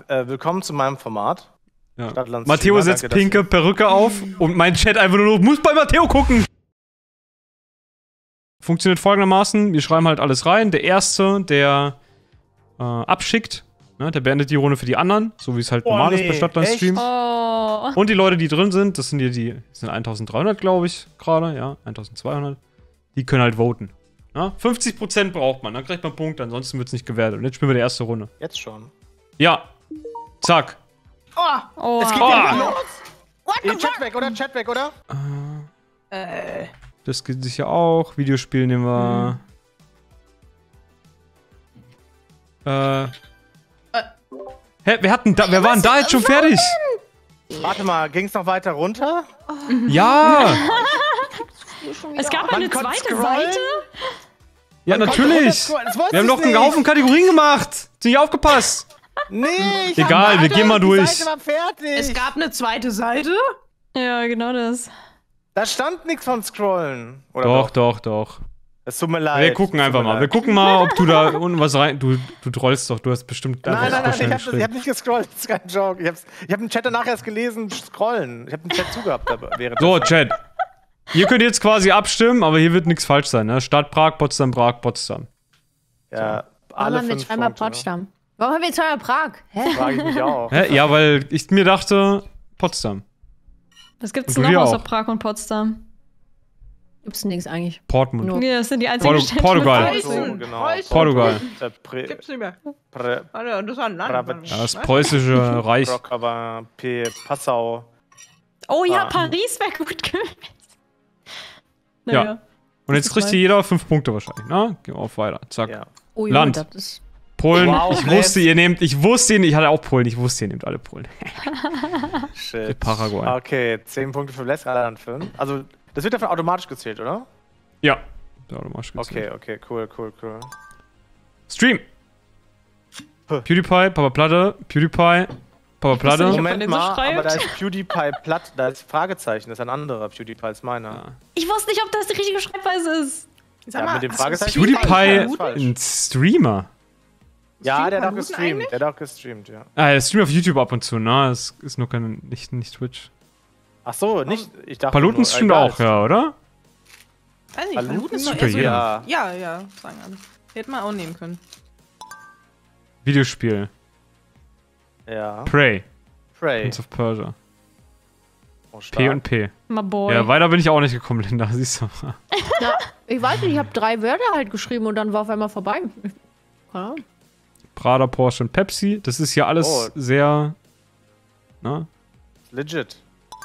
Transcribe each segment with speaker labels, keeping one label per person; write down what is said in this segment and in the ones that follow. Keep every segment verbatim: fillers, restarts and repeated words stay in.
Speaker 1: äh, willkommen zu meinem Format.
Speaker 2: Ja. Matteo setzt danke, pinke Perücke auf und mein Chat einfach nur, muss bei Matteo gucken. Funktioniert folgendermaßen, wir schreiben halt alles rein. Der Erste, der äh, abschickt, ne, der beendet die Runde für die anderen, so wie es halt oh, normal nee. ist bei Stadtland-Streams.
Speaker 3: Oh.
Speaker 2: Und die Leute, die drin sind, das sind hier die, sind eintausenddreihundert, glaube ich, gerade, ja, eintausendzweihundert. Die können halt voten. Ja? fünfzig Prozent braucht man, dann kriegt man Punkte, ansonsten wird es nicht gewertet. Und jetzt spielen wir die erste Runde.
Speaker 1: Jetzt schon.
Speaker 2: Ja. Zack.
Speaker 1: Oh,
Speaker 3: oh.
Speaker 1: Es geht
Speaker 2: oh.
Speaker 1: ja los. What the Chat weg, oder? Chat weg, oder?
Speaker 3: Äh.
Speaker 1: Äh.
Speaker 2: Das geht sicher auch. Videospiel nehmen wir. Hm. Äh. äh. Hä, wer hatten da, wer war denn da jetzt schon fertig?
Speaker 1: Warte mal, ging's noch weiter runter?
Speaker 2: Ja!
Speaker 3: Es gab eine zweite scrollen? Seite?
Speaker 2: Ja, man natürlich! Wir haben noch einen Haufen Kategorien gemacht! Hast du nicht aufgepasst?
Speaker 1: Nee, ich
Speaker 2: Egal, wir gehen mal durch.
Speaker 1: Seite war fertig.
Speaker 4: Es gab eine zweite Seite?
Speaker 3: Ja, genau das.
Speaker 1: Da stand nichts von Scrollen. Oder
Speaker 2: doch, doch, doch.
Speaker 1: Es tut mir leid.
Speaker 2: Wir gucken einfach mal. Leid. Wir gucken mal, ob du da unten was rein... Du, du trollst doch, du hast bestimmt...
Speaker 1: Nein, nein, nein, ich hab, das, ich hab nicht gescrollt, das ist kein Joke. Ich, hab's, ich hab den Chat danach erst gelesen, scrollen. Ich hab den Chat zugehabt. Während
Speaker 2: so, Chat. Ihr könnt jetzt quasi abstimmen, aber hier wird nichts falsch sein, ne? Stadt Prag, Potsdam, Prag, Potsdam.
Speaker 1: Ja,
Speaker 5: so.
Speaker 1: alle
Speaker 5: Warum haben wir zweimal Potsdam? Ne? Warum haben wir zweimal Prag? Hä?
Speaker 1: Frage ich mich auch.
Speaker 2: Hä? Ja, weil ich mir dachte, Potsdam.
Speaker 3: Was gibt's noch außer Prag und Potsdam?
Speaker 5: Gibt's nichts eigentlich.
Speaker 2: Portmund.
Speaker 3: No. Ja, das sind die einzigen
Speaker 2: Portu
Speaker 3: Städte.
Speaker 2: Portugal.
Speaker 1: So, genau.
Speaker 2: Portugal.
Speaker 4: Gibt's nicht mehr. Prä das war ein Land.
Speaker 2: Ja, das preußische Reich.
Speaker 1: Aber P. Passau.
Speaker 3: Oh ja, ah. Paris wäre gut gewesen.
Speaker 2: Naja. Ja. Und jetzt kriegt hier jeder fünf Punkte wahrscheinlich, ne? Gehen wir auf weiter. Zack.
Speaker 1: Ja.
Speaker 5: Oh,
Speaker 2: Land.
Speaker 5: Ja, das ist
Speaker 2: Polen. Wow, ich wusste, ihr nehmt, ich wusste, ich hatte auch Polen, ich wusste, ihr nehmt alle Polen.
Speaker 1: Shit.
Speaker 2: Paraguay.
Speaker 1: Okay, zehn Punkte für Les, alle dann fünf. Also, das wird davon automatisch gezählt, oder?
Speaker 2: Ja. Automatisch gezählt.
Speaker 1: Okay, okay, cool, cool, cool.
Speaker 2: Stream. Puh. PewDiePie, Papa Platte, PewDiePie, Papa Platte.
Speaker 1: Moment mal, aber da ist PewDiePie Platt, da ist Fragezeichen, das ist ein anderer PewDiePie, ist meiner. Ja.
Speaker 3: Ich wusste nicht, ob das die richtige Schreibweise ist.
Speaker 1: Sag mal, ja, mit dem Fragezeichen.
Speaker 2: PewDiePie ein Streamer.
Speaker 1: Ja, der hat auch gestreamt, eigentlich? der hat auch gestreamt, ja.
Speaker 2: Ah, der streamt auf YouTube ab und zu, ne? Das ist nur kein, nicht, nicht Twitch.
Speaker 1: Ach so, nicht, ich dachte
Speaker 2: Paluten streamt auch, ja, oder?
Speaker 4: Weiß nicht,
Speaker 1: Paluten
Speaker 4: ist doch
Speaker 1: streamt,
Speaker 4: so,
Speaker 1: ja.
Speaker 4: Ja, ja, sagen alle. Hätte man auch nehmen können.
Speaker 2: Videospiel.
Speaker 1: Ja.
Speaker 2: Prey.
Speaker 1: Prey.
Speaker 2: Prince of Persia.
Speaker 1: Oh,
Speaker 2: P und P.
Speaker 3: My boy.
Speaker 2: Ja, weiter bin ich auch nicht gekommen, Linda, siehst du mal.
Speaker 5: Ja, ich weiß nicht, ich habe drei Wörter halt geschrieben und dann war auf einmal vorbei. Keine Ahnung.
Speaker 2: Prada, Porsche und Pepsi. Das ist hier alles oh. sehr... Na?
Speaker 1: Legit.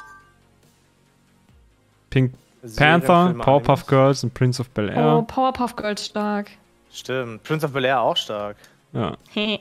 Speaker 2: Pink Panther, Powerpuff Girls und Prince of Bel-Air.
Speaker 3: Oh, Powerpuff Girls stark.
Speaker 1: Stimmt. Prince of Bel-Air auch stark.
Speaker 2: Ja.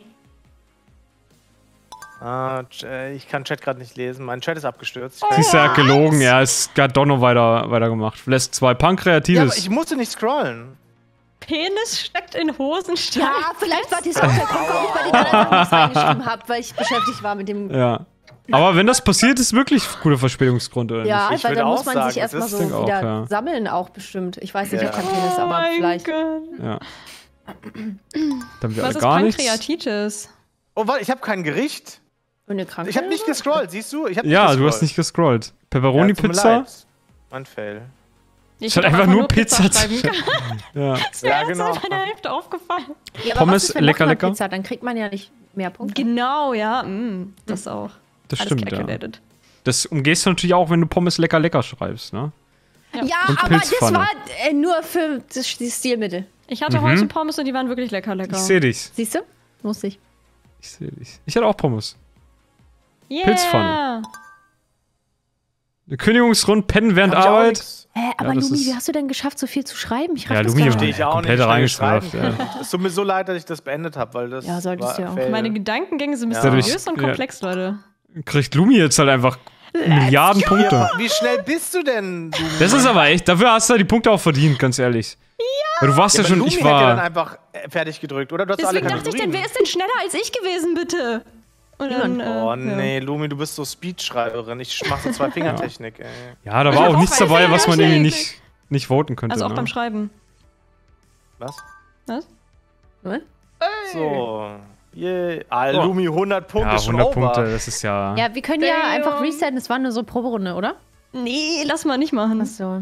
Speaker 1: ah, ich kann Chat gerade nicht lesen. Mein Chat ist abgestürzt.
Speaker 2: Siehst du, er hat gelogen. Ja, es hat Donno weiter, weiter gemacht. Lässt zwei Pankreatives.
Speaker 1: Ja, aber ich musste nicht scrollen.
Speaker 3: Penis steckt in Hosenstein.
Speaker 5: Ja, vielleicht war dieser Punkt, warum ich bei den anderen Sachen nicht reingeschrieben habe, weil ich beschäftigt war mit dem...
Speaker 2: Ja. Aber wenn das passiert, ist wirklich ein guter Verspätungsgrund, oder
Speaker 5: ja,
Speaker 2: nicht?
Speaker 5: weil dann muss man
Speaker 1: sagen,
Speaker 5: sich erstmal so wieder
Speaker 2: auch, ja.
Speaker 5: sammeln auch bestimmt. Ich weiß nicht,
Speaker 1: ja.
Speaker 5: ich habe keinen Penis,
Speaker 3: oh
Speaker 5: aber vielleicht...
Speaker 3: Gott.
Speaker 2: Ja. Dann wir
Speaker 3: Was
Speaker 2: alle
Speaker 3: ist
Speaker 2: gar nichts.
Speaker 3: Pankreatitis?
Speaker 1: Oh, warte, ich habe kein Gericht.
Speaker 5: Eine Krankheit?
Speaker 1: Ich habe nicht gescrollt, siehst du? Ich hab nicht
Speaker 2: ja,
Speaker 1: gescrollt.
Speaker 2: du hast nicht gescrollt. Pepperoni-Pizza?
Speaker 1: Ja, mein Fail.
Speaker 3: Ich
Speaker 2: hat einfach nur Pizza.
Speaker 3: Pizza
Speaker 2: ja.
Speaker 3: Das wäre
Speaker 1: ja,
Speaker 3: erst
Speaker 1: genau.
Speaker 3: bei der Hälfte aufgefallen.
Speaker 5: Ja, aber
Speaker 2: Pommes,
Speaker 5: was ist, wenn
Speaker 2: lecker,
Speaker 5: noch mal
Speaker 2: lecker.
Speaker 5: Pizza? Dann kriegt man ja nicht mehr Punkte.
Speaker 3: Genau, ja. Mm, das auch.
Speaker 2: Das
Speaker 3: Alles
Speaker 2: stimmt, ja.
Speaker 3: calculated.
Speaker 2: Das umgehst du natürlich auch, wenn du Pommes lecker, lecker schreibst, ne?
Speaker 3: Ja,
Speaker 5: ja
Speaker 2: und
Speaker 5: aber das
Speaker 2: Pilzpfanne.
Speaker 5: war äh, nur für das, die Stilmittel.
Speaker 3: Ich hatte
Speaker 2: Mhm.
Speaker 3: heute Pommes und die waren wirklich lecker, lecker.
Speaker 2: Ich seh dich.
Speaker 5: Siehst du? Muss ich.
Speaker 2: Ich seh dich. Ich hatte auch Pommes.
Speaker 3: Yeah.
Speaker 2: Pilzpfanne. Eine Kündigungsrunde, pennen während
Speaker 1: Hab ich auch
Speaker 2: Arbeit.
Speaker 1: nix.
Speaker 5: Hä, aber
Speaker 2: Ja, das
Speaker 5: Lumi,
Speaker 2: ist-
Speaker 5: wie hast du denn geschafft, so viel zu schreiben? Ich raff
Speaker 2: Ja,
Speaker 5: das
Speaker 2: Lumi
Speaker 5: gar
Speaker 2: war
Speaker 1: Verstehe
Speaker 5: nicht.
Speaker 1: ich auch
Speaker 2: komplett
Speaker 1: nicht.
Speaker 2: reingeschwafft,
Speaker 1: schreiben.
Speaker 2: ja.
Speaker 1: Es tut mir so leid, dass ich das beendet habe, weil das.
Speaker 5: Ja, solltest
Speaker 1: war
Speaker 5: du ja auch.
Speaker 1: fail.
Speaker 3: Meine Gedankengänge sind
Speaker 1: Ja.
Speaker 3: mysteriös und
Speaker 2: Ja.
Speaker 3: komplex, Leute.
Speaker 2: Kriegt Lumi jetzt halt einfach Milliarden Punkte.
Speaker 1: Ja, wie schnell bist du denn? Du?
Speaker 2: Das ist aber echt, dafür hast du die Punkte auch verdient, ganz ehrlich. Ja. Du warst ja,
Speaker 1: Ja,
Speaker 2: schon,
Speaker 1: Lumi
Speaker 2: ich
Speaker 1: hätte dann
Speaker 2: war...
Speaker 1: einfach äh, fertig gedrückt, oder? Du hast alle
Speaker 3: Deswegen dachte ich dann,
Speaker 1: Kategorien.
Speaker 3: wer ist denn schneller als ich gewesen, bitte? Und dann, äh,
Speaker 1: Oh
Speaker 3: ja.
Speaker 1: nee, Lumi, du bist so Speedschreiberin. Ich mach so zwei Fingertechnik, ey.
Speaker 2: Ja, da
Speaker 3: Ich
Speaker 2: war
Speaker 3: hab
Speaker 2: auch
Speaker 3: auch
Speaker 2: nichts
Speaker 3: keine
Speaker 2: dabei, was man irgendwie
Speaker 3: Fingertechnik.
Speaker 2: nicht, nicht voten könnte.
Speaker 3: Also auch
Speaker 2: ne?
Speaker 3: beim Schreiben.
Speaker 1: Was?
Speaker 3: Was?
Speaker 5: Was?
Speaker 1: So. Yeah. Ah, Lumi, hundert Punkte
Speaker 2: Ja,
Speaker 1: schon
Speaker 2: hundert
Speaker 1: over.
Speaker 2: Punkte, das ist ja...
Speaker 5: Ja, wir können ja einfach resetten. Es war nur so Proberunde, oder?
Speaker 3: Nee, lass mal nicht machen.
Speaker 5: Achso.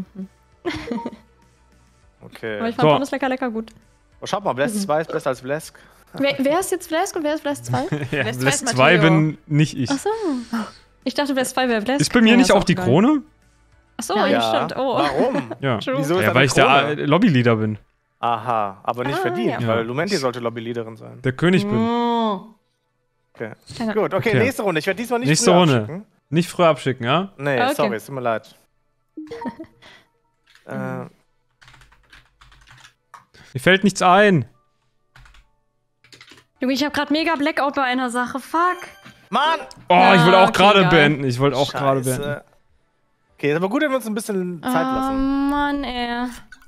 Speaker 1: Okay.
Speaker 3: Aber ich fand
Speaker 2: So.
Speaker 3: alles lecker, lecker gut.
Speaker 1: Oh, schaut mal, Blast zwei ist besser als Blesk.
Speaker 3: Wer, wer ist jetzt Flask und wer ist Flask zwei?
Speaker 2: ja,
Speaker 4: Blast
Speaker 2: Blast
Speaker 4: zwei ist
Speaker 2: zwei
Speaker 4: Matteo.
Speaker 2: bin nicht ich.
Speaker 3: Achso. Ich dachte, Flask zwei wäre Flask.
Speaker 2: Ist bei mir
Speaker 3: Ja,
Speaker 2: nicht
Speaker 3: ist
Speaker 2: auch die
Speaker 3: geil.
Speaker 2: Krone?
Speaker 3: Achso, ja,
Speaker 1: Ja.
Speaker 3: stimmt. Oh.
Speaker 1: Warum?
Speaker 2: Ja.
Speaker 3: True.
Speaker 1: Wieso ist
Speaker 2: Ja,
Speaker 1: das
Speaker 2: weil
Speaker 1: eine
Speaker 2: ich der
Speaker 1: Krone?
Speaker 2: äh, Lobbyleader bin.
Speaker 1: Aha, aber nicht
Speaker 3: Ah,
Speaker 1: verdient,
Speaker 3: ja.
Speaker 1: weil
Speaker 2: Ja.
Speaker 1: Lumenti sollte Lobbyleaderin sein.
Speaker 2: Der König bin.
Speaker 3: Oh.
Speaker 1: Okay.
Speaker 3: Ja.
Speaker 1: Gut, okay,
Speaker 2: Okay.
Speaker 1: nächste Runde. Ich werde diesmal nicht
Speaker 2: Nächste
Speaker 1: früher
Speaker 2: Runde.
Speaker 1: abschicken.
Speaker 2: Nicht früher abschicken, ja?
Speaker 1: Nee,
Speaker 3: Okay.
Speaker 1: sorry, es tut mir leid. äh,
Speaker 2: Mir fällt nichts ein.
Speaker 3: Junge, ich habe gerade mega Blackout bei einer Sache. Fuck.
Speaker 1: Mann!
Speaker 2: Oh,
Speaker 3: Ja,
Speaker 2: ich wollte auch
Speaker 3: okay,
Speaker 2: gerade
Speaker 3: egal.
Speaker 2: beenden. Ich wollte auch gerade
Speaker 1: Scheiße.
Speaker 2: beenden.
Speaker 1: Okay, ist aber gut, wenn wir uns ein bisschen Zeit
Speaker 3: Oh
Speaker 1: lassen.
Speaker 3: Mann, ey.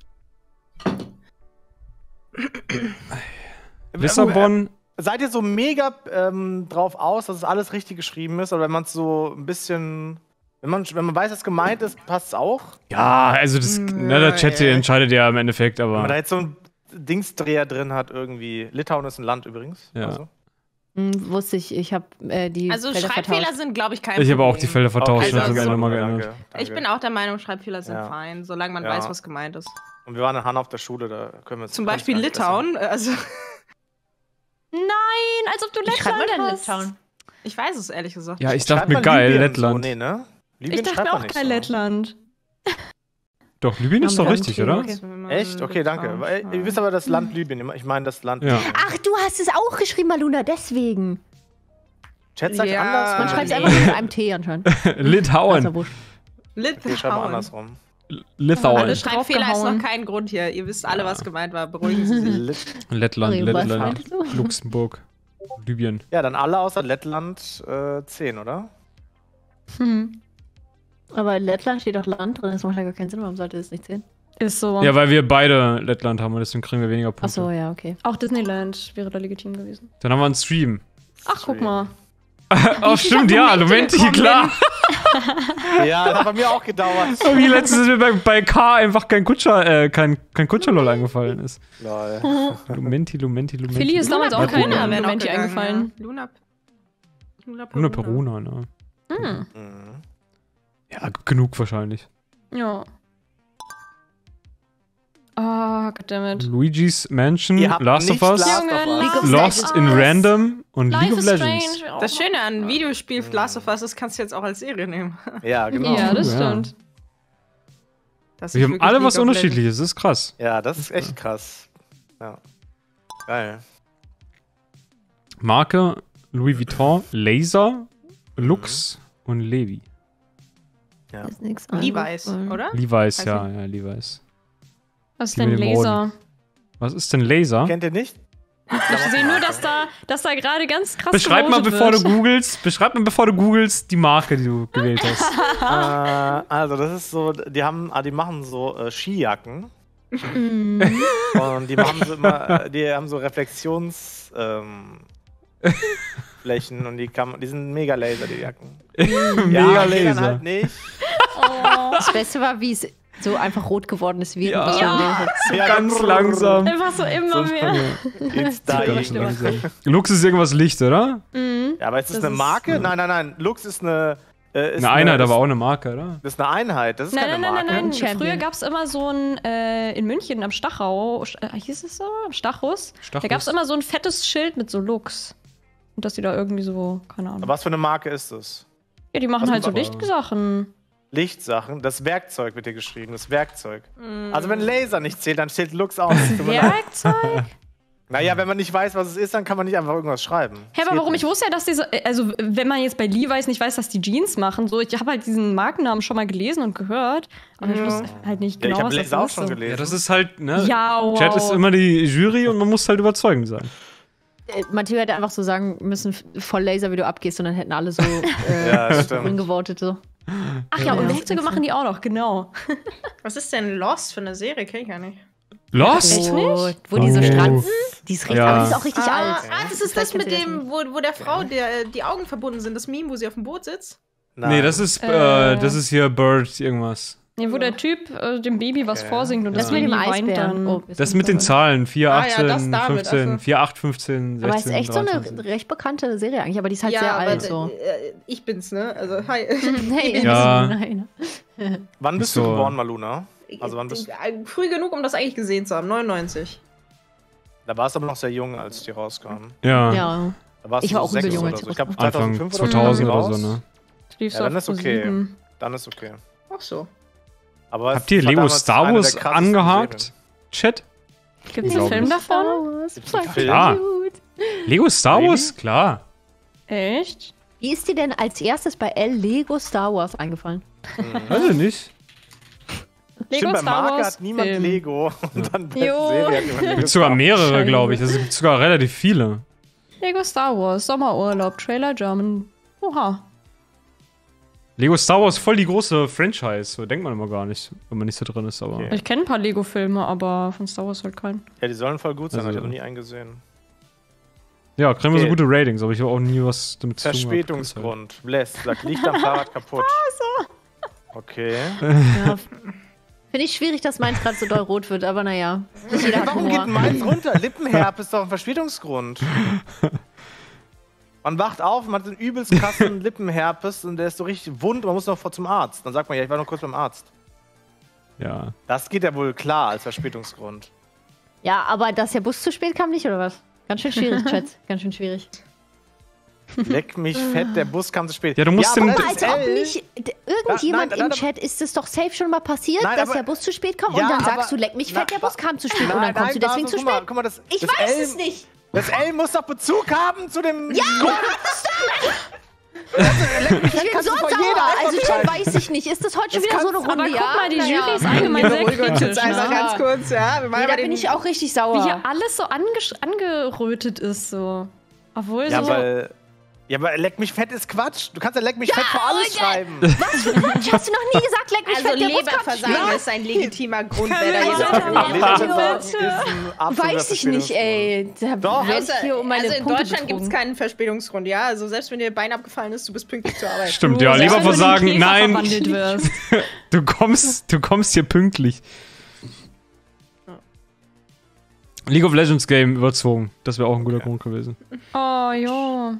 Speaker 2: Lissabon.
Speaker 1: Seid ihr so mega ähm, drauf aus, dass es alles richtig geschrieben ist? Oder wenn man es so ein bisschen. Wenn man, wenn man weiß, was gemeint ist, passt es auch?
Speaker 2: Ja, also das, ne, der Chat hier entscheidet ja im Endeffekt,
Speaker 1: Wenn man da
Speaker 2: aber.
Speaker 1: jetzt so einen Dingsdreher drin hat, irgendwie. Litauen ist ein Land übrigens.
Speaker 2: Ja.
Speaker 1: Also.
Speaker 5: Hm, wusste ich, ich habe äh, die
Speaker 4: Also
Speaker 5: Felder
Speaker 4: Schreibfehler
Speaker 5: vertauscht.
Speaker 4: sind, glaube ich, kein
Speaker 2: Ich habe auch die
Speaker 4: Problem.
Speaker 2: Felder vertauscht
Speaker 1: Okay,
Speaker 2: und zum
Speaker 1: danke,
Speaker 2: Ende mal
Speaker 1: danke,
Speaker 2: geändert.
Speaker 1: danke.
Speaker 4: Ich bin auch der Meinung, Schreibfehler sind
Speaker 1: Ja.
Speaker 4: fein, solange man
Speaker 1: Ja.
Speaker 4: weiß, was gemeint ist.
Speaker 1: Und wir waren in Hanau auf der Schule, da können wir es
Speaker 4: Zum Beispiel Litauen. Also,
Speaker 3: Nein, als ob du
Speaker 5: Wie schreibt man
Speaker 3: Lettland
Speaker 5: denn
Speaker 3: hast.
Speaker 5: Litauen?
Speaker 4: ich weiß es ehrlich gesagt.
Speaker 2: Ja, ich
Speaker 1: Schreibt
Speaker 2: dachte mir
Speaker 1: man
Speaker 2: geil,
Speaker 1: Libyen
Speaker 2: Lettland.
Speaker 1: So, nee, ne? Libyen
Speaker 3: Ich dachte
Speaker 1: schreibt
Speaker 3: mir
Speaker 1: man
Speaker 3: auch
Speaker 1: nicht
Speaker 3: geil
Speaker 1: so.
Speaker 3: Lettland.
Speaker 2: Doch, Libyen ist
Speaker 5: Haben
Speaker 2: doch
Speaker 5: wir
Speaker 2: richtig,
Speaker 5: dann
Speaker 2: oder?
Speaker 5: okay.
Speaker 4: Man
Speaker 1: Echt? Okay, danke.
Speaker 4: Litauen
Speaker 1: Weil, ihr wisst aber das Land Libyen. Ich meine das Land
Speaker 2: Ja.
Speaker 1: Libyen.
Speaker 5: Ach, du hast es auch geschrieben, Maluna, deswegen.
Speaker 1: Chat sagt
Speaker 4: Ja,
Speaker 1: anders.
Speaker 5: Man
Speaker 4: Ah,
Speaker 5: schreibt es
Speaker 4: nee.
Speaker 5: einfach nur mit einem T anscheinend.
Speaker 2: Litauen.
Speaker 5: Also, wurscht.
Speaker 1: Okay, schreiben wir
Speaker 4: Litauen.
Speaker 1: andersrum.
Speaker 2: Litauen.
Speaker 4: Alle Schreibfehler ist
Speaker 3: Draufgehauen.
Speaker 4: noch kein Grund hier. Ihr wisst alle, was gemeint war. Beruhigen Sie sich.
Speaker 1: Lit-
Speaker 2: Lettland,
Speaker 5: Sorry, was
Speaker 2: Lettland,
Speaker 5: meinst du?
Speaker 2: Luxemburg, Libyen.
Speaker 1: Ja, dann alle außer Lettland äh, zehn, oder?
Speaker 3: Hm.
Speaker 5: Aber in Lettland steht doch Land drin, das macht ja gar keinen Sinn, warum sollte das nicht zählen?
Speaker 3: Ist so.
Speaker 2: Ja, weil wir beide Lettland haben und deswegen kriegen wir weniger Punkte.
Speaker 5: Achso, ja, okay.
Speaker 3: Auch Disneyland wäre da legitim gewesen.
Speaker 2: Dann haben wir einen Stream.
Speaker 3: Ach, guck mal.
Speaker 2: Oh, stimmt, ja, Lumenti, klar.
Speaker 1: Ja, das hat bei mir auch gedauert.
Speaker 2: Wie letztens ist mir bei, bei K einfach kein Kutscher, äh, kein, kein Kutscherlol eingefallen ist.
Speaker 1: Lol.
Speaker 2: Lumenti, Lumenti, Lumenti.
Speaker 3: Philly ist damals auch
Speaker 2: Luna
Speaker 3: kein
Speaker 2: Peruna
Speaker 4: wäre noch
Speaker 3: Moment hier
Speaker 4: gegangen,
Speaker 3: eingefallen.
Speaker 4: Ja. Luna, Luna
Speaker 2: Luna
Speaker 4: Peruna.
Speaker 2: Peruna, ne?
Speaker 3: Hm.
Speaker 1: Mhm.
Speaker 2: Ja, genug wahrscheinlich.
Speaker 3: Ja. Oh, goddammit.
Speaker 2: Luigi's Mansion,
Speaker 1: Ihr habt
Speaker 2: Last of
Speaker 1: nicht
Speaker 2: Us,
Speaker 1: Last
Speaker 3: Junge,
Speaker 1: of Us.
Speaker 3: League of
Speaker 2: Lost in
Speaker 3: Legends.
Speaker 2: Random und
Speaker 3: Life
Speaker 2: League of
Speaker 3: is
Speaker 2: Legends.
Speaker 3: Strange.
Speaker 4: Das Schöne an Videospiel Last of Us ist, kannst du jetzt auch als Serie nehmen.
Speaker 1: Ja, genau.
Speaker 3: Ja, das
Speaker 2: Ja.
Speaker 3: stimmt.
Speaker 4: Das
Speaker 2: Wir
Speaker 4: ist
Speaker 2: haben
Speaker 4: wirklich
Speaker 2: alle
Speaker 4: League
Speaker 2: was
Speaker 4: of
Speaker 2: Unterschiedliches, das ist krass.
Speaker 1: Ja, das ist echt krass. Ja. Geil.
Speaker 2: Marke, Louis Vuitton, Laser, Lux und Levi.
Speaker 1: Ja.
Speaker 5: Ist nix
Speaker 4: Levi's,
Speaker 5: eingefallen.
Speaker 4: oder?
Speaker 2: Levi's,
Speaker 4: Weiß
Speaker 2: ja, ja, Levi's.
Speaker 3: Was ist
Speaker 2: Die
Speaker 3: denn
Speaker 2: mit dem
Speaker 3: Laser?
Speaker 2: Was ist denn Laser?
Speaker 1: Kennt ihr nicht?
Speaker 3: Ich sehe nur, dass da, dass da gerade ganz krass
Speaker 2: Beschreib mal,
Speaker 3: gewotet
Speaker 2: bevor
Speaker 3: wird.
Speaker 2: du googelst, beschreib mal, bevor du googelst, die Marke, die du gewählt hast.
Speaker 1: äh, also, das ist so, die haben, ah, die machen so äh, Skijacken.
Speaker 3: Mhm.
Speaker 1: Und die machen so immer, äh, die haben so Reflexions, ähm, Flächen und die kann man, die sind mega Laser, die Jacken.
Speaker 2: Mega
Speaker 1: ja, die dann
Speaker 2: Laser.
Speaker 1: halt nicht.
Speaker 5: Das Beste war, wie es so einfach rot geworden ist. Wie
Speaker 2: Ja.
Speaker 3: Ja.
Speaker 2: So
Speaker 1: Ja,
Speaker 2: ganz
Speaker 1: brrr.
Speaker 2: langsam.
Speaker 3: Einfach so immer mehr.
Speaker 1: It's
Speaker 2: Ganz
Speaker 1: dying.
Speaker 2: langsam. Lux ist irgendwas Licht, oder?
Speaker 3: Mhm.
Speaker 1: Ja, aber ist das,
Speaker 3: Das
Speaker 1: eine
Speaker 3: ist-
Speaker 1: Marke? Nein, nein, nein. Lux ist eine. Äh, ist
Speaker 2: Eine Einheit,
Speaker 1: ist,
Speaker 2: aber auch eine Marke, oder?
Speaker 1: Das ist eine Einheit. Das ist
Speaker 3: Nein,
Speaker 1: keine
Speaker 3: nein, nein,
Speaker 1: Marke.
Speaker 3: nein, nein.
Speaker 5: Champion.
Speaker 3: Früher gab es immer so ein, äh, in München am Stachau, äh, hieß es so? Am Stachus?
Speaker 2: Stachus?
Speaker 3: Da gab es immer so ein fettes Schild mit so Lux. Und dass die da irgendwie so, keine Ahnung.
Speaker 1: Was für eine Marke ist das?
Speaker 3: Ja, die machen
Speaker 1: was
Speaker 3: halt so
Speaker 1: aber-
Speaker 3: Lichtsachen.
Speaker 1: Lichtsachen. Das Werkzeug wird hier geschrieben. Das Werkzeug.
Speaker 4: Mm.
Speaker 1: Also, wenn Laser nicht zählt, dann zählt Lux auch nicht. Tut mir leid.
Speaker 3: Werkzeug?
Speaker 1: Naja, wenn man nicht weiß, was es ist, dann kann man nicht einfach irgendwas schreiben.
Speaker 3: Hä,
Speaker 1: Das
Speaker 3: aber
Speaker 1: geht
Speaker 3: warum? Ich
Speaker 1: nicht.
Speaker 3: wusste ja, dass diese, also wenn man jetzt bei Levi's nicht weiß, dass die Jeans machen, so, ich habe halt diesen Markennamen schon mal gelesen und gehört, aber ich
Speaker 4: Ja.
Speaker 3: wusste halt nicht
Speaker 1: Ja,
Speaker 3: genau,
Speaker 1: ich habe
Speaker 3: was
Speaker 1: Laser
Speaker 3: das
Speaker 1: auch
Speaker 3: ist.
Speaker 1: schon
Speaker 3: so.
Speaker 1: gelesen.
Speaker 2: Ja, das ist halt, ne?
Speaker 3: Ja, wow.
Speaker 2: Chat ist immer die Jury und man muss halt überzeugend sein.
Speaker 5: Äh, Matteo hätte einfach so sagen müssen, voll Laser, wie du abgehst, und dann hätten alle so äh,
Speaker 1: Ja, stimmt.
Speaker 5: grün gewotet. So.
Speaker 3: Ach ja, und
Speaker 5: Ja.
Speaker 3: Werkzeuge machen die auch noch, genau.
Speaker 4: Was ist denn Lost für eine Serie? Kenn ich gar nicht.
Speaker 2: Lost?
Speaker 3: Echt?
Speaker 5: Oh, wo die so
Speaker 2: Oh.
Speaker 5: stranzen, die ist richtig,
Speaker 2: Ja.
Speaker 5: aber die ist auch richtig
Speaker 4: ah,
Speaker 5: alt.
Speaker 4: ah, das ist
Speaker 5: Vielleicht
Speaker 4: das
Speaker 5: kennt
Speaker 4: mit
Speaker 5: ihr das
Speaker 4: dem, wo, wo der Frau der, die Augen verbunden sind. Das Meme, wo sie auf dem Boot sitzt.
Speaker 1: Nein.
Speaker 2: Nee, das ist,
Speaker 3: Äh.
Speaker 2: äh, das ist hier Bird irgendwas.
Speaker 3: Nee, wo der Typ äh, dem Baby was
Speaker 1: Okay.
Speaker 3: vorsingt und
Speaker 2: Ja.
Speaker 3: das
Speaker 5: Das mit
Speaker 3: Baby
Speaker 5: dem
Speaker 3: weint
Speaker 5: Eisbären.
Speaker 3: dann.
Speaker 5: Oh,
Speaker 2: Das mit den Zahlen. vier,
Speaker 4: Ah, ja,
Speaker 2: achtzehn,
Speaker 4: das damit,
Speaker 2: fünfzehn,
Speaker 4: also.
Speaker 2: vier, acht, fünfzehn,
Speaker 5: Aber es
Speaker 2: sechzehn,
Speaker 5: ist echt so
Speaker 2: dreiundzwanzig.
Speaker 5: eine recht bekannte Serie eigentlich, aber die ist halt
Speaker 4: ja,
Speaker 5: sehr
Speaker 4: aber
Speaker 5: alt
Speaker 4: d-
Speaker 5: so.
Speaker 4: äh, ich bin's, ne? Also, hi.
Speaker 5: Hey,
Speaker 2: Ja.
Speaker 5: nein.
Speaker 1: Wann bist
Speaker 2: So.
Speaker 1: du geboren, Maluna? Also wann bist
Speaker 4: Äh, Früh genug, um das eigentlich gesehen zu haben. neunundneunzig.
Speaker 1: Da warst du aber noch sehr jung, als die rauskamen.
Speaker 2: Ja,
Speaker 5: Ja.
Speaker 1: Da warst
Speaker 5: Ich
Speaker 1: du
Speaker 5: war
Speaker 1: so
Speaker 5: auch übel
Speaker 1: sechs
Speaker 5: jung,
Speaker 1: oder
Speaker 5: als
Speaker 1: so.
Speaker 5: ich
Speaker 1: Ich glaube
Speaker 2: Anfang
Speaker 1: zweitausendfünf oder so
Speaker 2: zweitausend
Speaker 1: kam die
Speaker 2: oder so,
Speaker 1: raus.
Speaker 2: ne?
Speaker 3: Lief's
Speaker 1: Ja, dann
Speaker 3: auf
Speaker 1: ist okay.
Speaker 3: ProSieben.
Speaker 1: Dann ist okay.
Speaker 4: Ach so.
Speaker 1: Aber
Speaker 2: Habt ihr
Speaker 1: es war
Speaker 2: Lego
Speaker 1: damals
Speaker 2: Star
Speaker 1: eine
Speaker 2: Wars
Speaker 1: der krassesten
Speaker 2: angehakt? Chat?
Speaker 3: Gibt es
Speaker 2: Glaub
Speaker 3: einen Film
Speaker 2: ich.
Speaker 3: davon?
Speaker 1: Gibt's einen Film?
Speaker 2: Klar. Lego Star
Speaker 1: Really?
Speaker 2: Wars? Klar.
Speaker 3: Echt?
Speaker 5: Wie ist dir denn als erstes bei L Lego Star Wars eingefallen?
Speaker 2: Weiß ich nicht.
Speaker 1: Stimmt, bei
Speaker 3: Star
Speaker 1: Marke
Speaker 3: Wars
Speaker 1: hat niemand
Speaker 3: Film.
Speaker 1: Lego. Und dann bei
Speaker 3: Jo.
Speaker 1: Serie hat jemand Lego.
Speaker 2: Gibt sogar mehrere,
Speaker 3: Scheiße.
Speaker 2: glaube ich. Es gibt sogar relativ viele.
Speaker 3: Lego Star Wars, Sommerurlaub, Trailer German. Oha.
Speaker 2: Lego Star Wars voll die große Franchise. So denkt man immer gar nicht, wenn man nicht so drin ist. Aber
Speaker 1: Okay.
Speaker 3: Ich kenne ein paar Lego-Filme, aber von Star Wars halt keinen.
Speaker 1: Ja, die sollen voll gut sein,
Speaker 2: Also-
Speaker 1: ich habe noch nie einen gesehen.
Speaker 2: ja, kriegen wir so
Speaker 1: Okay.
Speaker 2: gute Ratings, aber ich habe auch nie was damit zu tun. gehabt.
Speaker 1: Verspätungsgrund. Bless sagt, liegt am Fahrrad kaputt. Okay.
Speaker 5: Ja. Finde ich schwierig, dass meins gerade so doll rot wird, aber naja. Nicht jeder hat
Speaker 1: Warum geht
Speaker 5: Humor.
Speaker 1: meins runter? Lippenherpes ist doch ein Verspätungsgrund. Man wacht auf, man hat einen übelst krassen Lippenherpes und der ist so richtig wund, man muss noch vor zum Arzt. Dann sagt man, ja, ich war noch kurz beim Arzt.
Speaker 2: Ja.
Speaker 1: Das geht ja wohl klar als Verspätungsgrund.
Speaker 5: Ja, aber dass der Bus zu spät kam nicht, oder was? Ganz schön schwierig, Chat. Ganz schön schwierig.
Speaker 1: Leck mich fett, der Bus kam zu spät.
Speaker 2: Ja, du musst
Speaker 1: aber
Speaker 2: den-
Speaker 1: das
Speaker 5: Aber
Speaker 1: ist
Speaker 5: als ob
Speaker 1: L.
Speaker 5: nicht d- irgendjemand
Speaker 1: Nein, nein,
Speaker 5: im
Speaker 1: nein,
Speaker 5: Chat ist es doch safe schon mal passiert,
Speaker 1: Nein,
Speaker 5: dass
Speaker 1: aber-
Speaker 5: der Bus zu spät kommt
Speaker 1: Ja,
Speaker 5: und dann
Speaker 1: aber-
Speaker 5: sagst du, leck mich
Speaker 1: Na,
Speaker 5: fett, der Bus kam zu spät und
Speaker 1: Nein,
Speaker 5: dann kommst
Speaker 1: nein,
Speaker 5: du deswegen
Speaker 1: Basu,
Speaker 5: zu
Speaker 1: guck mal,
Speaker 5: spät.
Speaker 1: guck mal, das,
Speaker 5: Ich
Speaker 1: das
Speaker 5: weiß
Speaker 1: L,
Speaker 5: es nicht.
Speaker 1: Das L muss doch Bezug haben zu dem. Ja,
Speaker 5: Ich bin so
Speaker 1: vor
Speaker 5: sauer.
Speaker 1: jeder
Speaker 5: Also
Speaker 1: einfach
Speaker 5: Chat
Speaker 1: schreiben.
Speaker 5: weiß ich nicht. Ist das heute schon
Speaker 1: Das
Speaker 5: wieder so eine
Speaker 1: kannst-
Speaker 5: Runde?
Speaker 3: Aber
Speaker 5: ja?
Speaker 3: guck mal, die
Speaker 5: Naja.
Speaker 3: Jury ist allgemein sehr
Speaker 4: Beruhigen wir uns
Speaker 3: kritisch.
Speaker 4: jetzt einmal
Speaker 3: Ne?
Speaker 4: ganz kurz, ja. Wir machen
Speaker 5: Nee, da
Speaker 4: mal
Speaker 5: bin
Speaker 4: den-
Speaker 5: ich auch richtig
Speaker 3: Wie
Speaker 5: sauer.
Speaker 3: hier alles so ange angerötet ist, so. Obwohl
Speaker 1: Ja,
Speaker 3: so.
Speaker 1: weil. Ja, aber leck mich fett ist Quatsch. Du kannst ja leck mich fett für alles
Speaker 5: Alter.
Speaker 1: schreiben.
Speaker 5: Was für Quatsch? Hast du noch nie gesagt, leck mich
Speaker 4: Also
Speaker 5: fett, der Bus kam zu
Speaker 4: Leberversagen
Speaker 5: spät?
Speaker 4: ist ein legitimer Grund, wer da
Speaker 3: wir
Speaker 4: jetzt
Speaker 3: weiter
Speaker 4: auf
Speaker 3: machen?
Speaker 1: Leberversagen
Speaker 3: bitte.
Speaker 1: ist ein absoluter
Speaker 5: Weiß ich nicht, ey. Da
Speaker 1: Doch.
Speaker 5: werde ich hier um meine
Speaker 4: also in
Speaker 5: Punkte
Speaker 4: Deutschland gibt es
Speaker 5: betrogen.
Speaker 4: keinen Verspätungsgrund, ja? Also selbst wenn dir Bein abgefallen ist, du bist pünktlich zur Arbeit.
Speaker 2: Stimmt, ja,
Speaker 3: Selbst wenn du in
Speaker 2: Leberversagen,
Speaker 3: Käfer
Speaker 2: nein.
Speaker 3: verwandelt wirst.
Speaker 2: Du kommst, du kommst hier pünktlich. League of Legends Game überzogen. Das wäre auch ein guter Grund gewesen.
Speaker 3: Oh, jo.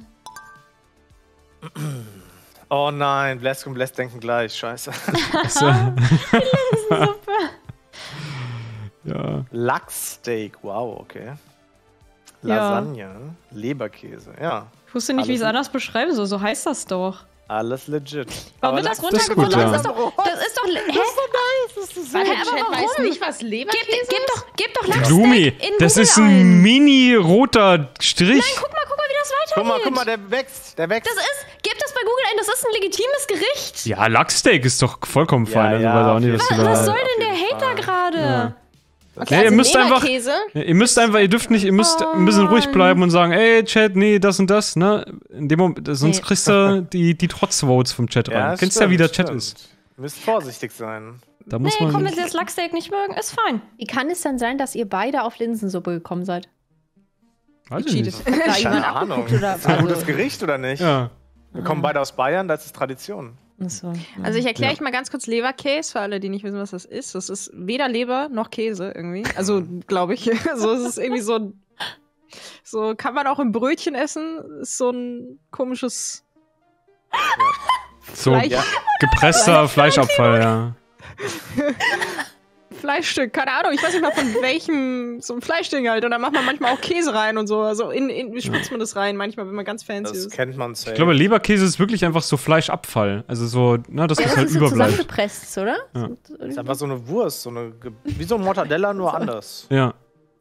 Speaker 1: Oh nein, Bless und Bless denken gleich. Scheiße.
Speaker 2: Das, äh, ja.
Speaker 1: Lachssteak, wow, okay.
Speaker 3: Ja.
Speaker 1: Lasagne, Leberkäse, ja.
Speaker 3: Ich wusste nicht, wie ich es
Speaker 1: Alles-
Speaker 3: anders beschreiben soll. So heißt das doch.
Speaker 1: Alles legit.
Speaker 3: Warum
Speaker 1: Aber
Speaker 3: wird das
Speaker 1: Lachs-
Speaker 2: das ist
Speaker 3: runtergebracht?
Speaker 2: gut, ja.
Speaker 3: Das ist doch. Das ist doch. Hä?
Speaker 4: Warte,
Speaker 3: Hä, aber
Speaker 4: Chat weiß
Speaker 3: warum?
Speaker 4: nicht, was Leberkäse
Speaker 3: Gib, gib doch, gib doch Lachsteak
Speaker 2: Gloomy,
Speaker 3: in
Speaker 2: das
Speaker 3: Google
Speaker 2: ist
Speaker 3: ein.
Speaker 2: ein mini-roter Strich.
Speaker 3: Guck mal, guck mal, wie das weitergeht.
Speaker 1: Guck mal, guck mal, der wächst, der wächst.
Speaker 3: Das ist, gib das bei Google ein, das ist ein legitimes Gericht.
Speaker 2: Ja, Lachsteak ist doch vollkommen
Speaker 1: Ja,
Speaker 2: fein. Also
Speaker 1: ja,
Speaker 2: weiß auch
Speaker 1: auf
Speaker 2: nicht, was du
Speaker 1: jeden
Speaker 2: da.
Speaker 3: Was soll
Speaker 1: auf
Speaker 3: denn der
Speaker 1: jeden
Speaker 3: Hater
Speaker 1: Fall.
Speaker 3: gerade?
Speaker 2: Ja.
Speaker 4: Okay,
Speaker 2: Nee, ihr
Speaker 4: also
Speaker 2: müsst einfach-
Speaker 4: Leberkäse.
Speaker 2: Ja, ihr müsst einfach, ihr dürft nicht, ihr müsst ein bisschen ruhig bleiben und sagen, ey, Chat, nee, das und das, ne? In dem Moment, sonst
Speaker 5: Nee.
Speaker 2: kriegst du die, die Trotzvotes vom Chat rein. Kennst ja, wie der Chat ist.
Speaker 1: Müsst vorsichtig sein.
Speaker 2: Da muss
Speaker 3: Nee,
Speaker 2: man.
Speaker 3: komm, wenn sie das Lachsteak nicht mögen, ist fein.
Speaker 5: Wie kann es denn sein, dass ihr beide auf Linsensuppe gekommen seid?
Speaker 2: Weiß ich nicht.
Speaker 5: Hat da jemand
Speaker 1: Keine
Speaker 5: abgeguckt
Speaker 1: Ahnung.
Speaker 5: oder?
Speaker 1: Ist ein gutes
Speaker 5: Also,
Speaker 1: Gericht oder nicht?
Speaker 2: Ja.
Speaker 1: Wir kommen beide aus Bayern, das ist Tradition.
Speaker 5: achso.
Speaker 4: Also ich erkläre
Speaker 2: Ja.
Speaker 4: euch mal ganz kurz Leberkäse, für alle, die nicht wissen, was das ist. Das ist weder Leber noch Käse irgendwie. Also, glaube ich. Also es ist irgendwie so ein- so kann man auch im Brötchen essen. Ist so ein komisches
Speaker 2: So
Speaker 4: Fleisch,
Speaker 1: Ja.
Speaker 2: gepresster Fleischabfall, ja.
Speaker 4: Fleischstück. Keine Ahnung, ich weiß nicht mal von welchem, so ein Fleischding halt. Und da macht man manchmal auch Käse rein und so. Also in, in wie spritzt man das rein manchmal, wenn man ganz fancy
Speaker 1: Das
Speaker 4: ist.
Speaker 1: kennt man safe.
Speaker 2: Ich glaube, Leberkäse ist wirklich einfach so Fleischabfall. Also so, ne, das
Speaker 5: Ja,
Speaker 2: was
Speaker 5: das
Speaker 2: halt
Speaker 5: ist so
Speaker 2: überbleibt.
Speaker 5: zusammengepresst, oder?
Speaker 2: Ja.
Speaker 1: Das ist einfach so eine Wurst, so eine, Ge- wie so ein Mortadella, nur anders.
Speaker 2: Ja.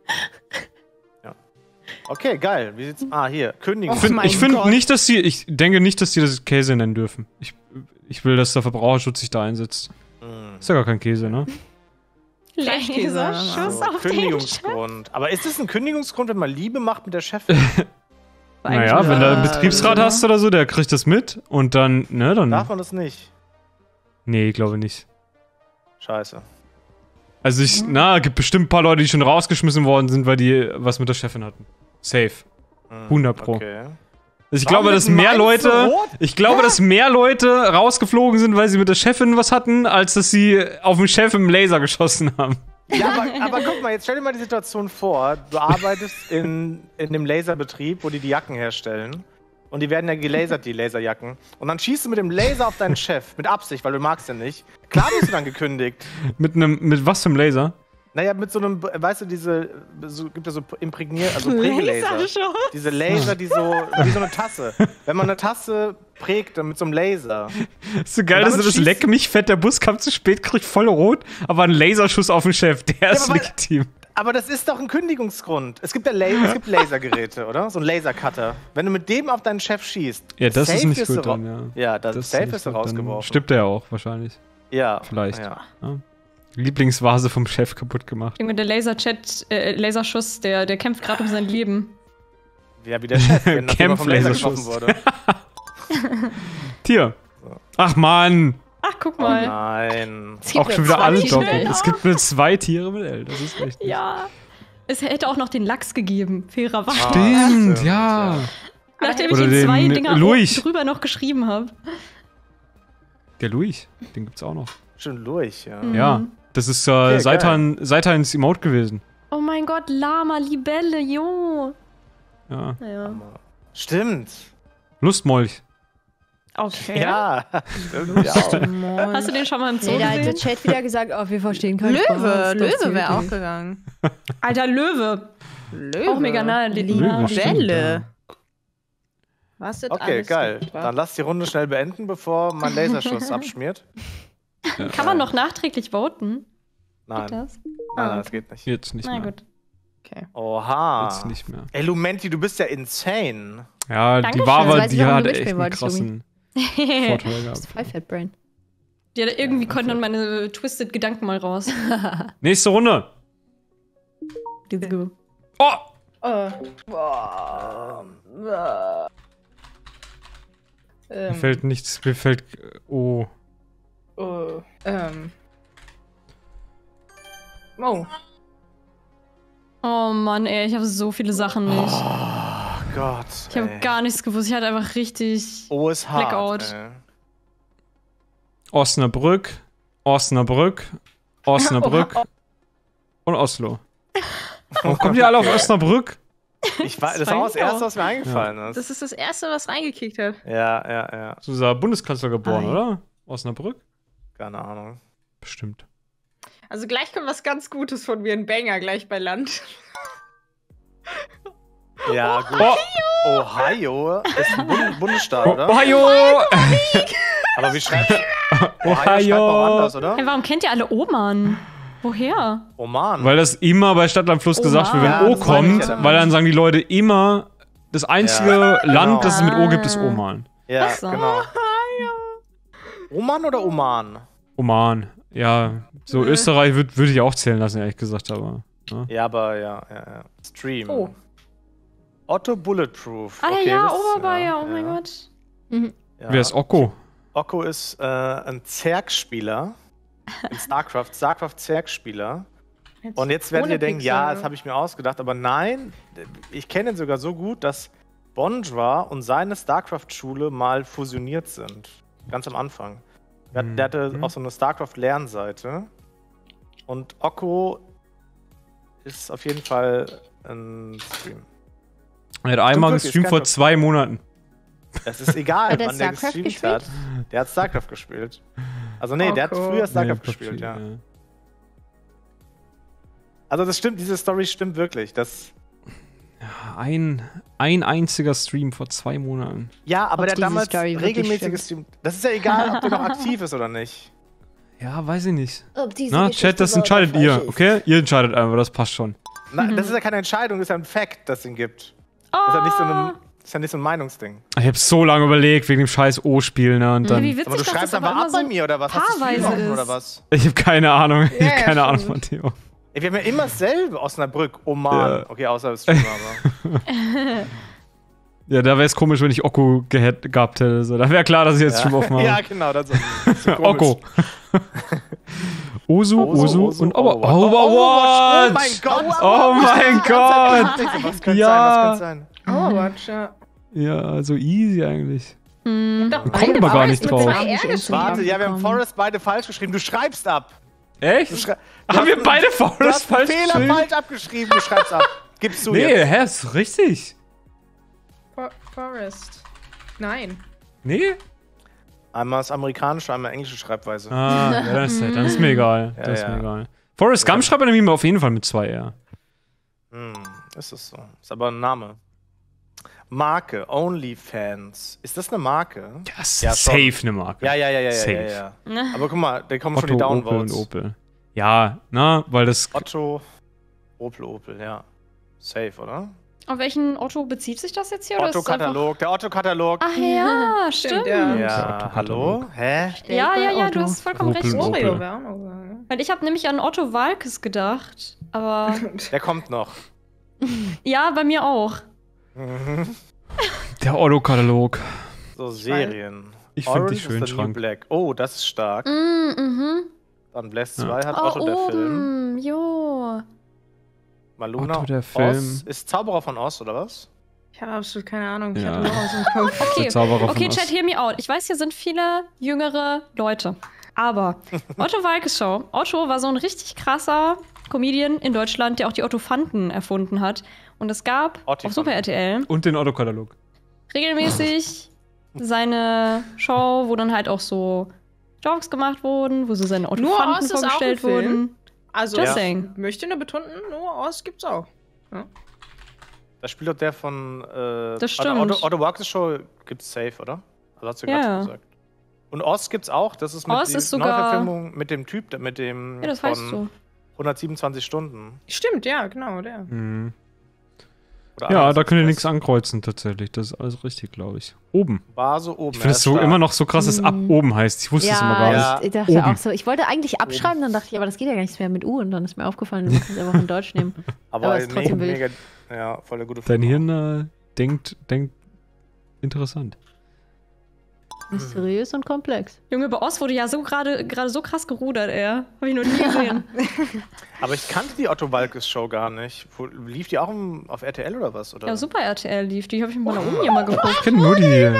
Speaker 1: Okay, geil. Wie sieht's? Ah, hier, Kündigung.
Speaker 4: Och,
Speaker 2: Find,
Speaker 4: mein
Speaker 2: ich finde
Speaker 4: Gott.
Speaker 2: nicht, dass sie, ich denke nicht, dass die das Käse nennen dürfen. Ich, ich will, dass der Verbraucherschutz sich da einsetzt.
Speaker 1: Hm.
Speaker 2: Ist ja gar kein Käse, ne?
Speaker 4: Fleischkäse.
Speaker 3: Laserschuss
Speaker 1: So,
Speaker 3: auf den
Speaker 1: Kündigungsgrund. Aber ist das ein Kündigungsgrund, wenn man Liebe macht mit der Chefin?
Speaker 2: Naja, wenn du einen
Speaker 4: Ja,
Speaker 2: Betriebsrat
Speaker 4: ja.
Speaker 2: hast oder so, der kriegt das mit und dann, ne, dann.
Speaker 1: Darf man das nicht?
Speaker 2: Nee, ich glaube nicht.
Speaker 1: Scheiße.
Speaker 2: Also ich, na, gibt bestimmt ein paar Leute, die schon rausgeschmissen worden sind, weil die was mit der Chefin hatten. Safe.
Speaker 1: Hm,
Speaker 2: hundert Pro.
Speaker 1: Okay.
Speaker 2: Ich
Speaker 1: Warum
Speaker 2: glaube, dass
Speaker 1: wird
Speaker 2: mehr
Speaker 1: meins so
Speaker 2: Leute,
Speaker 1: rot?
Speaker 2: ich glaube, dass mehr Leute rausgeflogen sind, weil sie mit der Chefin was hatten, als dass sie auf den Chef im Laser geschossen haben.
Speaker 1: Ja, aber, aber guck mal, jetzt stell dir mal die Situation vor, du arbeitest in, in dem Laserbetrieb, wo die die Jacken herstellen. Und die werden ja gelasert, die Laserjacken. Und dann schießt du mit dem Laser auf deinen Chef, mit Absicht, weil du magst ihn nicht. Klar bist du dann gekündigt.
Speaker 2: Mit einem, mit was für einem Laser?
Speaker 1: Naja, mit so einem, weißt du, diese, so, gibt es so imprägniert, also Prägelaser. Diese Laser, die so, wie so eine Tasse. Wenn man eine Tasse prägt, dann mit so einem Laser.
Speaker 2: Ist so geil, dass du das
Speaker 1: schießt-
Speaker 2: Leck mich fett, der Bus kam zu spät, kriegt voll rot, aber ein Laserschuss auf den Chef, der ist
Speaker 1: aber weil-
Speaker 2: legitim.
Speaker 1: Aber das ist doch ein Kündigungsgrund. Es gibt ja Laser, es gibt Lasergeräte, oder? So ein Lasercutter. Wenn du mit dem auf deinen Chef schießt,
Speaker 2: Ja, das ist
Speaker 1: safe
Speaker 2: nicht
Speaker 1: wirst du
Speaker 2: gut
Speaker 1: ra-
Speaker 2: dann, ja.
Speaker 1: Ja, das,
Speaker 2: Das
Speaker 1: safe
Speaker 2: nicht
Speaker 1: ist du
Speaker 2: gut, dann
Speaker 1: rausgeworfen.
Speaker 2: stirbt er auch wahrscheinlich.
Speaker 1: Ja.
Speaker 2: Vielleicht.
Speaker 1: Ja.
Speaker 2: Ja. Lieblingsvase vom Chef kaputt gemacht.
Speaker 3: Junge, der Laserchat, äh, Laserschuss, der, der kämpft gerade um sein Leben.
Speaker 1: Ja, wie der Chef, wenn nachdem er vom Laser
Speaker 2: Kämpf-Laserschuss.
Speaker 1: getroffen wurde.
Speaker 2: Tier. Ach man,
Speaker 3: Ach, guck
Speaker 1: Oh
Speaker 3: mal.
Speaker 1: nein.
Speaker 5: Es gibt
Speaker 2: auch schon
Speaker 5: nur
Speaker 2: wieder
Speaker 5: zwei
Speaker 2: alle
Speaker 5: Tiere.
Speaker 2: doppelt. Es gibt nur zwei Tiere mit L, das ist richtig.
Speaker 3: Ja. Es hätte auch noch den Lachs gegeben, fairerweise.
Speaker 1: Ah,
Speaker 2: Stimmt,
Speaker 1: stimmt,
Speaker 2: ja.
Speaker 3: Nachdem ich
Speaker 2: Oder
Speaker 3: ihm zwei
Speaker 2: den
Speaker 3: Dinger
Speaker 2: Lurch.
Speaker 3: drüber noch geschrieben habe.
Speaker 2: Der Luis, den gibt's auch noch.
Speaker 1: Schon durch, ja.
Speaker 3: Mhm.
Speaker 2: Ja, das ist äh,
Speaker 1: Okay,
Speaker 2: Seitan, Seitans Emote gewesen.
Speaker 3: Oh mein Gott, Lama, Libelle, jo.
Speaker 2: Ja.
Speaker 3: Naja.
Speaker 1: Stimmt.
Speaker 2: Lustmolch.
Speaker 3: Okay.
Speaker 1: Ja, stimmt. Ja. auch.
Speaker 3: Hast du den schon mal im Zoo
Speaker 5: Nee, da hat der
Speaker 3: gesehen?
Speaker 5: Chat wieder gesagt, oh, wir verstehen keinen
Speaker 4: Löwe,
Speaker 5: Spaß. Das ist
Speaker 4: Löwe wäre auch
Speaker 5: wirklich-
Speaker 4: gegangen.
Speaker 3: Alter, Löwe.
Speaker 4: Löwe.
Speaker 3: Auch mega nahe.
Speaker 2: Löwe, stimmt,
Speaker 4: Welle. Was ist
Speaker 1: Okay,
Speaker 4: alles
Speaker 1: geil.
Speaker 4: furchtbar?
Speaker 1: Dann lass die Runde schnell beenden, bevor mein Laserschuss abschmiert.
Speaker 2: Ja.
Speaker 3: Kann man noch nachträglich voten?
Speaker 1: Nein,
Speaker 3: Geht
Speaker 1: nein,
Speaker 3: das?
Speaker 1: nein,
Speaker 3: Ah,
Speaker 1: das geht nicht.
Speaker 2: Jetzt nicht
Speaker 3: Na
Speaker 2: mehr.
Speaker 3: gut.
Speaker 4: Okay.
Speaker 1: Oha.
Speaker 2: Jetzt nicht mehr.
Speaker 1: Ey, Lumenti, du bist ja insane.
Speaker 2: Ja,
Speaker 3: Dankeschön.
Speaker 2: die Wawa,
Speaker 5: Jetzt weiß ich,
Speaker 2: die
Speaker 5: warum
Speaker 2: hat
Speaker 5: du
Speaker 2: echt
Speaker 5: mitspielen
Speaker 2: einen
Speaker 5: wolltest,
Speaker 2: krassen
Speaker 3: Die
Speaker 2: Vorteil
Speaker 5: Das
Speaker 2: gehabt.
Speaker 5: ist Five Fat Brain.
Speaker 3: hat irgendwie konnten dann meine Twisted Gedanken mal raus.
Speaker 2: Nächste Runde.
Speaker 3: Let's go.
Speaker 2: Oh!
Speaker 4: Äh.
Speaker 2: Mir
Speaker 4: Ähm,
Speaker 2: fällt nichts, mir fällt. Oh.
Speaker 4: oh, ähm. Oh.
Speaker 3: Oh Mann, ey, ich habe so viele Sachen nicht.
Speaker 1: Oh Gott.
Speaker 3: Ich habe
Speaker 1: ey.
Speaker 3: gar nichts gewusst. Ich hatte einfach richtig.
Speaker 1: Oh, ist hart.
Speaker 3: Blackout.
Speaker 1: Ey.
Speaker 2: Osnabrück, Osnabrück, Osnabrück und Oslo. Warum kommt ihr alle auf Osnabrück?
Speaker 1: Ich war, das
Speaker 3: Das
Speaker 1: war
Speaker 3: war
Speaker 1: das
Speaker 3: ich
Speaker 1: Erste,
Speaker 3: auch.
Speaker 1: was mir eingefallen ist.
Speaker 4: Das ist das Erste, was reingekickt hat.
Speaker 1: Ja, ja, ja.
Speaker 2: So ist er Bundeskanzler geboren,
Speaker 5: Ei.
Speaker 2: oder? Osnabrück?
Speaker 1: Keine Ahnung.
Speaker 2: Bestimmt.
Speaker 4: Also gleich kommt was ganz Gutes von mir, ein Banger gleich bei Land.
Speaker 1: Ja, gut.
Speaker 2: Oh,
Speaker 1: Ohio ist ein Bund Bundesstaat,
Speaker 2: oh,
Speaker 1: oder?
Speaker 2: Ohio!
Speaker 1: Aber wie schreibt Ohio? Schreibt man auch
Speaker 2: Ohio!
Speaker 1: anders, oder?
Speaker 3: Hey, warum kennt ihr alle Oman? Woher?
Speaker 1: Oman.
Speaker 2: Weil das immer bei Stadtland Fluss gesagt wird, wenn
Speaker 1: Ja,
Speaker 2: O
Speaker 1: das meine ich
Speaker 2: kommt,
Speaker 1: ja damit.
Speaker 2: weil dann sagen die Leute immer, das einzige
Speaker 1: Ja,
Speaker 2: Land,
Speaker 1: genau.
Speaker 2: das es mit O gibt, ist Oman.
Speaker 1: ja,
Speaker 3: Ach so.
Speaker 1: genau. Oman oder Oman?
Speaker 2: Oman. Ja, so Österreich würde würd ich auch zählen lassen, ehrlich gesagt, aber. Ne?
Speaker 1: Ja, aber ja, ja, ja. Stream.
Speaker 4: Oh.
Speaker 1: Otto Bulletproof.
Speaker 3: Ah
Speaker 1: okay,
Speaker 3: ja,
Speaker 1: das-
Speaker 3: Oberbayer, oh
Speaker 1: ja.
Speaker 3: mein Gott.
Speaker 1: Ja.
Speaker 2: Wer ist Okko?
Speaker 1: Okko ist äh, ein Zerg-Spieler. In StarCraft. StarCraft-Zerg-Spieler. Und jetzt werdet
Speaker 4: ohne
Speaker 1: ihr denken, ja,
Speaker 4: Pixel.
Speaker 1: das habe ich mir ausgedacht. Aber nein, ich kenne ihn sogar so gut, dass Bonjwa und seine StarCraft-Schule mal fusioniert sind. Ganz am Anfang. Der, der hatte
Speaker 2: Mhm.
Speaker 1: auch so eine StarCraft-Lernseite. Und Okko ist auf jeden Fall ein Stream.
Speaker 2: Er hat einmal
Speaker 1: wirklich,
Speaker 2: gestreamt
Speaker 1: es
Speaker 2: vor
Speaker 1: kann-
Speaker 2: zwei Monaten.
Speaker 1: Es ist egal,
Speaker 5: Hat der
Speaker 1: wann der
Speaker 5: StarCraft
Speaker 1: gestreamt
Speaker 5: gespielt?
Speaker 1: hat. Der hat StarCraft gespielt. Also nee, der hat
Speaker 4: Okko.
Speaker 1: früher StarCraft
Speaker 2: Nee,
Speaker 1: gespielt, ja. Also das stimmt, diese Story stimmt wirklich. Das,
Speaker 2: Ein, ein einziger Stream vor zwei Monaten.
Speaker 1: ja, aber
Speaker 5: Ob
Speaker 1: der
Speaker 5: diese
Speaker 1: damals
Speaker 5: Story wirklich
Speaker 1: regelmäßig
Speaker 5: stimmt.
Speaker 1: gestreamt. Das ist ja egal, ob der noch aktiv ist oder nicht.
Speaker 2: Ja, weiß ich nicht.
Speaker 5: Ob diese
Speaker 2: Na,
Speaker 5: Geschichte
Speaker 2: Chat, das
Speaker 5: wahr oder
Speaker 2: entscheidet
Speaker 5: falsch
Speaker 2: ihr,
Speaker 5: ist.
Speaker 2: okay? Ihr entscheidet einfach, das passt schon.
Speaker 1: Na,
Speaker 3: Mhm.
Speaker 1: Das ist ja keine Entscheidung, das ist ja ein Fact, dass es ihn gibt.
Speaker 3: Oh,
Speaker 1: Das ist ja nicht so ein, das ist ja nicht so ein Meinungsding.
Speaker 2: Ich hab so lange überlegt, wegen dem scheiß O-Spiel, ne? Und
Speaker 3: Ja,
Speaker 2: dann.
Speaker 3: wie witzig,
Speaker 1: Aber du
Speaker 3: dass
Speaker 1: schreibst
Speaker 3: das aber
Speaker 1: einfach
Speaker 3: immer
Speaker 1: ab
Speaker 3: so
Speaker 1: bei mir, oder was? Hast du
Speaker 3: paarweise
Speaker 1: Stream offen,
Speaker 3: ist.
Speaker 1: oder was?
Speaker 2: Ich hab keine Ahnung. Ich
Speaker 4: Ja,
Speaker 2: hab
Speaker 4: ja,
Speaker 2: keine Ahnung
Speaker 4: stimmt.
Speaker 2: von Theo.
Speaker 1: Ey, wir haben ja immer dasselbe. Osnabrück, Oman.
Speaker 2: Ja.
Speaker 1: Okay, außer das Stream aber.
Speaker 2: Ja, da wäre es komisch, wenn ich Okko geha- gehabt hätte. So, da wäre klar, dass ich jetzt Stream aufmache.
Speaker 1: Ja, genau, das ist so komisch.
Speaker 2: Okko. Osu,
Speaker 1: Osu,
Speaker 2: Osu,
Speaker 1: Osu,
Speaker 2: und Ober
Speaker 1: Overwatch.
Speaker 2: Overwatch.
Speaker 1: Oh mein Gott!
Speaker 2: Oh mein Gott!
Speaker 1: Was könnte
Speaker 2: Ja.
Speaker 1: sein? Was könnte sein?
Speaker 4: Overwatch, ja.
Speaker 2: Ja, so easy eigentlich.
Speaker 3: Hm.
Speaker 2: Wir kommen aber gar nicht drauf.
Speaker 1: Warte, ja, wir haben Forest beide falsch geschrieben. Du schreibst ab.
Speaker 2: Echt?
Speaker 1: Du schrei
Speaker 2: Haben wir beide
Speaker 1: Du
Speaker 2: Forest
Speaker 1: hast einen
Speaker 2: falsch
Speaker 1: Fehler
Speaker 2: geschrieben?
Speaker 1: falsch abgeschrieben. Du schreibst ab. Gibst du
Speaker 2: Nee,
Speaker 1: jetzt.
Speaker 2: hä, ist richtig.
Speaker 4: For Forest. Nein.
Speaker 2: Nee?
Speaker 1: Einmal das amerikanische, einmal englische Schreibweise.
Speaker 2: Ah, ja, dann, ist, dann ist mir egal.
Speaker 1: Ja,
Speaker 2: das ist
Speaker 1: ja.
Speaker 2: mir egal. Forrest Gump schreibt man nämlich auf jeden Fall mit zwei R.
Speaker 1: Hm, ist das so? Ist aber ein Name. Marke, OnlyFans. Ist das eine Marke?
Speaker 2: Ja, ist
Speaker 1: Ja, schon.
Speaker 2: safe eine Marke.
Speaker 1: Ja, ja, ja, ja,
Speaker 2: Safe.
Speaker 1: ja, ja, ja. Aber guck mal, da kommen schon
Speaker 2: Otto,
Speaker 1: die
Speaker 2: Opel und
Speaker 1: Downvotes.
Speaker 2: Opel. Ja, na, weil das...
Speaker 1: Otto, Opel, Opel, ja. Safe, oder?
Speaker 3: Auf welchen Otto bezieht sich das jetzt hier? oder ist es einfach-
Speaker 1: Otto-Katalog, der Otto-Katalog.
Speaker 3: Ach ja,
Speaker 4: Stimmt,
Speaker 3: stimmt.
Speaker 4: ja.
Speaker 1: Ja, hallo? Hä?
Speaker 3: Ja, ja, ja, du
Speaker 5: Otto.
Speaker 3: hast vollkommen
Speaker 2: Opel,
Speaker 3: recht.
Speaker 2: Opel.
Speaker 4: Oreo wäre auch noch sagen.
Speaker 3: Weil ich habe nämlich an Otto Walkes gedacht. Aber
Speaker 1: Der kommt noch.
Speaker 3: ja, bei mir auch.
Speaker 1: Mhm.
Speaker 2: Der Otto-Katalog.
Speaker 1: So, Serien.
Speaker 2: Ich find
Speaker 1: Orange
Speaker 2: dich schön,
Speaker 1: is the New
Speaker 2: Schrank.
Speaker 1: Black. Oh, das ist stark.
Speaker 3: Mm, mhm.
Speaker 1: Dann Bless
Speaker 2: Ja.
Speaker 1: zwei hat
Speaker 3: Oh,
Speaker 1: Otto der Film.
Speaker 3: oben. Jo.
Speaker 1: Maluna,
Speaker 2: Otto der
Speaker 1: Oz.
Speaker 2: Film.
Speaker 1: Ist Zauberer von Oz, oder was?
Speaker 4: Ich habe absolut keine Ahnung. Ich
Speaker 2: Ja.
Speaker 4: hatte nur aus dem Kopf.
Speaker 3: Okay,
Speaker 2: Der Zauberer von
Speaker 3: okay,
Speaker 2: Oz.
Speaker 3: Chat, hear me out. Ich weiß, hier sind viele jüngere Leute. Aber Otto Walkes Show. Otto war so ein richtig krasser Comedian in Deutschland, der auch die Otto-Fanten erfunden hat. Und es gab
Speaker 1: Ottifanten.
Speaker 3: auf Super R T L
Speaker 2: Und den Otto-Katalog.
Speaker 3: regelmäßig seine Show, wo dann halt auch so Jokes gemacht wurden, wo so seine
Speaker 4: Nur
Speaker 3: Otto-Fanten
Speaker 4: Oz ist auch ein
Speaker 3: vorgestellt
Speaker 4: Film?
Speaker 3: wurden.
Speaker 4: Also,
Speaker 3: Just
Speaker 1: Ja.
Speaker 3: saying.
Speaker 4: möchte nur betonen, nur Oz gibt's auch.
Speaker 1: Da spielt doch der von. Äh,
Speaker 3: Das
Speaker 1: Otto-
Speaker 3: stimmt.
Speaker 1: Otto, Otto Walkes Show gibt's safe, oder? Also hast du
Speaker 3: Ja.
Speaker 1: gerade gesagt. Und Oz gibt's auch. Das ist mit
Speaker 3: Oz
Speaker 1: die
Speaker 3: ist sogar-
Speaker 1: Neuverfilmung mit dem Typ, mit dem
Speaker 3: Ja, das
Speaker 1: von
Speaker 3: weißt du.
Speaker 1: hundertsiebenundzwanzig Stunden.
Speaker 4: Stimmt, ja, genau, der.
Speaker 2: Mhm.
Speaker 1: Oder
Speaker 2: Ja,
Speaker 1: anders
Speaker 2: da könnt ihr
Speaker 1: als
Speaker 2: nichts
Speaker 1: das.
Speaker 2: ankreuzen, tatsächlich. Das ist alles richtig, glaube ich. Oben.
Speaker 1: War so oben.
Speaker 2: Ich finde es so immer noch so krass, dass ab
Speaker 5: Mhm.
Speaker 2: oben heißt. Ich wusste es immer gar
Speaker 1: Ja.
Speaker 2: nicht.
Speaker 5: ich dachte
Speaker 2: Oben.
Speaker 5: auch so. Ich wollte eigentlich abschreiben, dann dachte ich, aber das geht ja gar nicht mehr mit U. Und dann ist mir aufgefallen, wir müssen es einfach in Deutsch nehmen.
Speaker 1: Aber,
Speaker 5: aber ist
Speaker 1: me
Speaker 5: trotzdem wild.
Speaker 1: mega. Ja, voll der gute
Speaker 2: Dein
Speaker 1: Film.
Speaker 2: Hirn äh, denkt, denkt interessant.
Speaker 5: Mysteriös und komplex.
Speaker 3: Junge, bei Oz wurde ja so gerade gerade so krass gerudert, ey. Hab ich noch nie gesehen.
Speaker 1: Aber ich kannte die Otto Walkes Show gar nicht. Wo, lief die auch im, auf R T L oder was? Oder?
Speaker 3: Ja, Super R T L lief. Die habe ich mir mal da oben hier mal geguckt.
Speaker 2: Ich kenne nur die.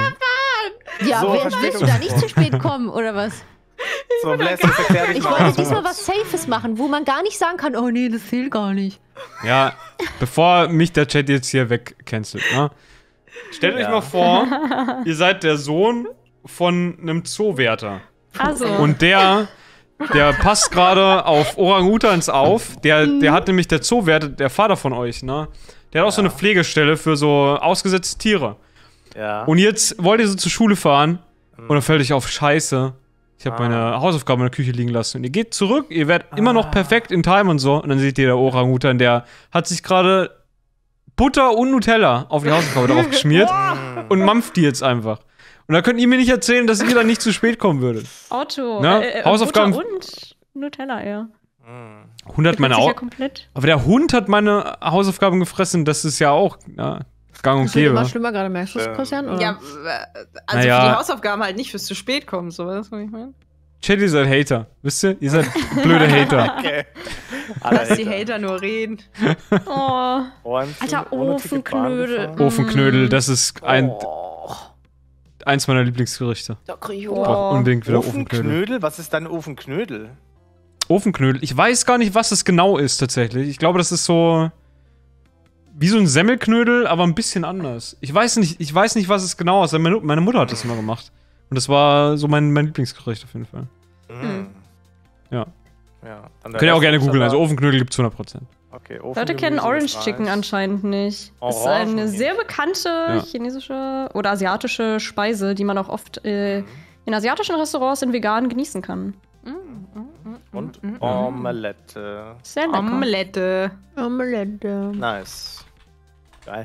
Speaker 5: Ja,
Speaker 1: So,
Speaker 5: wer, willst
Speaker 1: Verspätung.
Speaker 5: du da nicht zu spät kommen, oder was?
Speaker 1: So, Bless, jetzt erklär dich
Speaker 5: Ich
Speaker 1: mal.
Speaker 5: wollte
Speaker 1: was
Speaker 5: diesmal
Speaker 1: du-
Speaker 5: was Safes machen, wo man gar nicht sagen kann, oh nee, das zählt gar nicht.
Speaker 2: Ja, bevor mich der Chat jetzt hier wegcancelt, ne? Stellt euch
Speaker 1: Ja.
Speaker 2: mal vor, ihr seid der Sohn von einem Zoowärter.
Speaker 3: Also,
Speaker 2: Und der, der passt gerade auf Orang-Utans auf. Der, der hat nämlich der Zoowärter, der Vater von euch, ne? Der hat auch so eine Pflegestelle für so ausgesetzte Tiere.
Speaker 1: Ja.
Speaker 2: Und jetzt wollt ihr so zur Schule fahren und dann fällt euch auf, scheiße, ich habe
Speaker 1: Ah.
Speaker 2: meine Hausaufgaben in der Küche liegen lassen. Und ihr geht zurück, ihr werdet immer noch perfekt in Time und so. Und dann seht ihr, der Orang-Utan, der hat sich gerade Butter und Nutella auf die Hausaufgabe drauf geschmiert und mampft die jetzt einfach. Und da könnt ihr mir nicht erzählen, dass ihr dann nicht zu spät kommen würdet.
Speaker 3: Otto.
Speaker 2: Na,
Speaker 3: äh, äh,
Speaker 2: Hausaufgaben-
Speaker 3: Butter und Nutella, ja.
Speaker 1: Mhm.
Speaker 2: Hund hat meine
Speaker 3: Sich ja
Speaker 2: Au
Speaker 3: komplett.
Speaker 2: Aber der Hund hat meine Hausaufgaben gefressen, das ist ja auch ja, gang und
Speaker 5: Das wird immer
Speaker 2: gäbe.
Speaker 5: schlimmer gerade, merkst du es,
Speaker 1: Ähm,
Speaker 5: Christian? Oder?
Speaker 4: Ja, äh, also
Speaker 2: Naja.
Speaker 4: für die Hausaufgaben halt nicht fürs zu spät kommen, so, weißt du, was ich meine?
Speaker 2: Chat, ihr seid Hater, wisst ihr? Ihr seid blöde Hater.
Speaker 1: Okay.
Speaker 4: Lass die Hater nur reden.
Speaker 3: Oh.
Speaker 1: Und
Speaker 3: Alter,
Speaker 1: ohne Ticket Bahn
Speaker 3: Ofenknödel.
Speaker 1: gefahren?
Speaker 2: Ofenknödel, das ist ein,
Speaker 5: Oh,
Speaker 2: eins meiner Lieblingsgerichte.
Speaker 5: da krieg ich
Speaker 3: Oh.
Speaker 5: Hunger.
Speaker 2: Brauch unbedingt wieder Ofenknödel.
Speaker 1: Ofenknödel? Was ist dein Ofenknödel?
Speaker 2: Ofenknödel. Ich weiß gar nicht, was das genau ist tatsächlich. Ich glaube, das ist so wie so ein Semmelknödel, aber ein bisschen anders. Ich weiß nicht, ich weiß nicht, was es genau ist. Meine, meine Mutter hat das immer gemacht. Und das war so mein, mein Lieblingsgericht auf jeden Fall.
Speaker 1: Mhm.
Speaker 2: Ja.
Speaker 1: Ja. Dann der
Speaker 2: Könnt ihr auch
Speaker 1: Rest
Speaker 2: gerne
Speaker 1: ist
Speaker 2: googeln.
Speaker 1: aber-
Speaker 2: Also Ofenknödel gibt's hundert Prozent.
Speaker 1: Okay,
Speaker 3: Leute
Speaker 1: Ofengemüse
Speaker 3: kennen
Speaker 1: mit
Speaker 3: Orange
Speaker 1: Reis.
Speaker 3: Chicken anscheinend nicht. Das ist
Speaker 1: Orangen-
Speaker 3: eine sehr bekannte
Speaker 2: Ja.
Speaker 3: chinesische oder asiatische Speise, die man auch oft äh, in asiatischen Restaurants in vegan genießen kann.
Speaker 1: Und Omelette.
Speaker 3: Sehr lecker.
Speaker 4: Omelette.
Speaker 5: Omelette.
Speaker 1: Nice. Geil.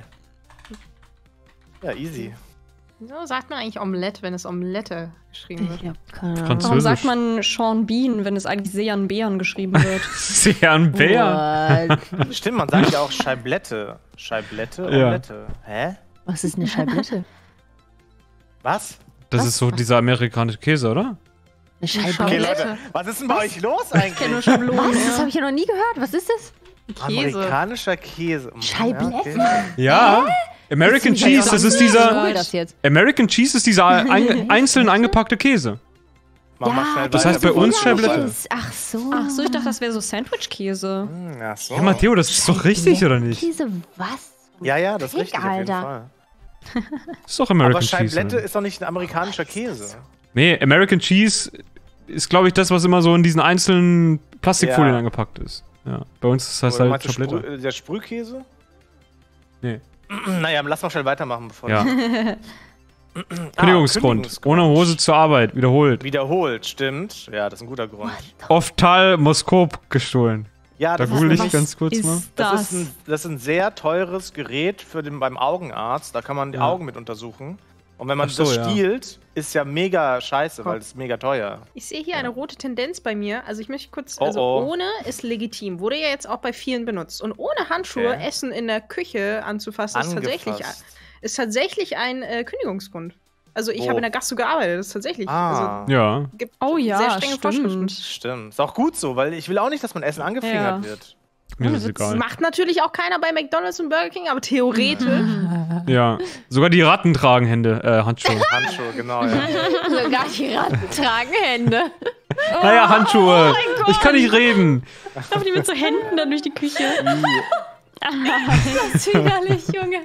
Speaker 1: Ja, easy.
Speaker 4: Wieso sagt man eigentlich Omelette, wenn es Omelette geschrieben wird?
Speaker 5: Ich hab keine Ahnung.
Speaker 2: Französisch.
Speaker 3: Warum sagt man Sean Bean, wenn es eigentlich Sean Bean geschrieben wird?
Speaker 2: Sehr ein Bär.
Speaker 5: What?
Speaker 1: Stimmt, man sagt ja auch Scheiblette. Scheiblette,
Speaker 2: Ja.
Speaker 1: Omelette. Hä?
Speaker 5: Was ist eine Scheiblette?
Speaker 1: Was?
Speaker 2: Das
Speaker 5: Was?
Speaker 2: ist so dieser amerikanische Käse, oder?
Speaker 5: Eine
Speaker 1: Okay,
Speaker 5: Scheiblette?
Speaker 1: Leute, was ist denn bei euch los
Speaker 3: Ich kenne nur
Speaker 1: eigentlich?
Speaker 3: Schablonen.
Speaker 5: Was? Das
Speaker 3: Ja.
Speaker 5: habe ich ja noch nie gehört. Was ist das?
Speaker 4: Käse.
Speaker 1: Amerikanischer Käse. Mm,
Speaker 5: Scheiblette?
Speaker 1: Ja, okay.
Speaker 2: Ja. American
Speaker 5: Das ist ja
Speaker 2: Cheese, das ist
Speaker 5: Ich
Speaker 2: dieser.
Speaker 5: will das jetzt.
Speaker 2: American Cheese ist dieser ein, einzeln angepackte Käse.
Speaker 1: Mach mal
Speaker 5: Ja,
Speaker 1: schnell
Speaker 2: das
Speaker 1: weiter,
Speaker 2: heißt bei
Speaker 1: bevor
Speaker 2: uns
Speaker 1: du
Speaker 2: Scheiblette.
Speaker 1: umschaltest.
Speaker 5: Ach so.
Speaker 3: Ach so, ich dachte, das wäre so Sandwich-Käse.
Speaker 1: Hm, Ach so.
Speaker 2: Ja, Matteo, das ist doch richtig, oder nicht?
Speaker 5: Käse, was?
Speaker 1: Ja, ja, das ist
Speaker 5: Fick,
Speaker 1: richtig auf jeden
Speaker 5: Alter.
Speaker 1: Fall.
Speaker 2: Das ist doch American
Speaker 1: Aber
Speaker 2: Cheese.
Speaker 1: Scheiblette
Speaker 2: oder?
Speaker 1: ist doch nicht ein amerikanischer Käse.
Speaker 2: Nee, American Cheese ist, glaube ich, das, was immer so in diesen einzelnen Plastikfolien
Speaker 1: Ja.
Speaker 2: angepackt ist. Ja, bei uns ist das
Speaker 1: Oder
Speaker 2: halt
Speaker 1: meinst du
Speaker 2: Schablette.
Speaker 1: Sprü der Sprühkäse?
Speaker 2: Nee.
Speaker 1: Naja, lass mal schnell weitermachen, bevor
Speaker 2: Ja.
Speaker 1: Ah,
Speaker 2: Kündigungsgrund.
Speaker 1: Kündigungsgrund.
Speaker 2: Ohne Hose zur Arbeit. Wiederholt.
Speaker 1: Wiederholt, stimmt. Ja, das ist ein guter Grund.
Speaker 2: Ophthalmoskop gestohlen.
Speaker 1: Ja,
Speaker 2: Da
Speaker 1: das,
Speaker 2: google
Speaker 1: ist,
Speaker 2: ich ganz kurz
Speaker 3: ist
Speaker 2: mal.
Speaker 1: das,
Speaker 3: das?
Speaker 1: ist ein, das ist ein sehr teures Gerät für den, beim Augenarzt. Da kann man die
Speaker 2: Ja.
Speaker 1: Augen mit untersuchen. Und wenn man
Speaker 2: Ach so,
Speaker 1: das
Speaker 2: ja.
Speaker 1: stiehlt, ist ja mega scheiße, weil es ist mega teuer.
Speaker 4: Ich sehe hier eine rote Tendenz bei mir. Also ich möchte kurz,
Speaker 1: Oh,
Speaker 4: also
Speaker 1: oh.
Speaker 4: ohne ist legitim. Wurde ja jetzt auch bei vielen benutzt. Und ohne Handschuhe
Speaker 1: Okay.
Speaker 4: Essen in der Küche anzufassen, ist tatsächlich,
Speaker 1: Angefasst.
Speaker 4: ist tatsächlich ein äh, Kündigungsgrund. Also ich
Speaker 1: Wo?
Speaker 4: habe in der Gastro gearbeitet, das ist tatsächlich.
Speaker 1: Ah.
Speaker 4: Also
Speaker 2: Ja.
Speaker 4: gibt
Speaker 3: Oh ja,
Speaker 4: sehr strenge Vorschriften.
Speaker 3: stimmt.
Speaker 1: Stimmt. Ist auch gut so, weil ich will auch nicht, dass mein Essen angefingert
Speaker 3: Ja.
Speaker 1: wird.
Speaker 2: Mir ist es
Speaker 3: Ohne Witz.
Speaker 2: egal.
Speaker 4: Macht natürlich auch keiner bei McDonald's und Burger King, aber theoretisch.
Speaker 2: Ja. Sogar die Ratten tragen Hände, äh, Handschuhe.
Speaker 1: Handschuhe, genau, ja.
Speaker 5: Sogar die Ratten tragen Hände.
Speaker 2: Naja, Handschuhe. ich kann nicht reden.
Speaker 3: Laufen die mit so Händen dann durch die Küche?
Speaker 5: Das ist widerlich, Junge.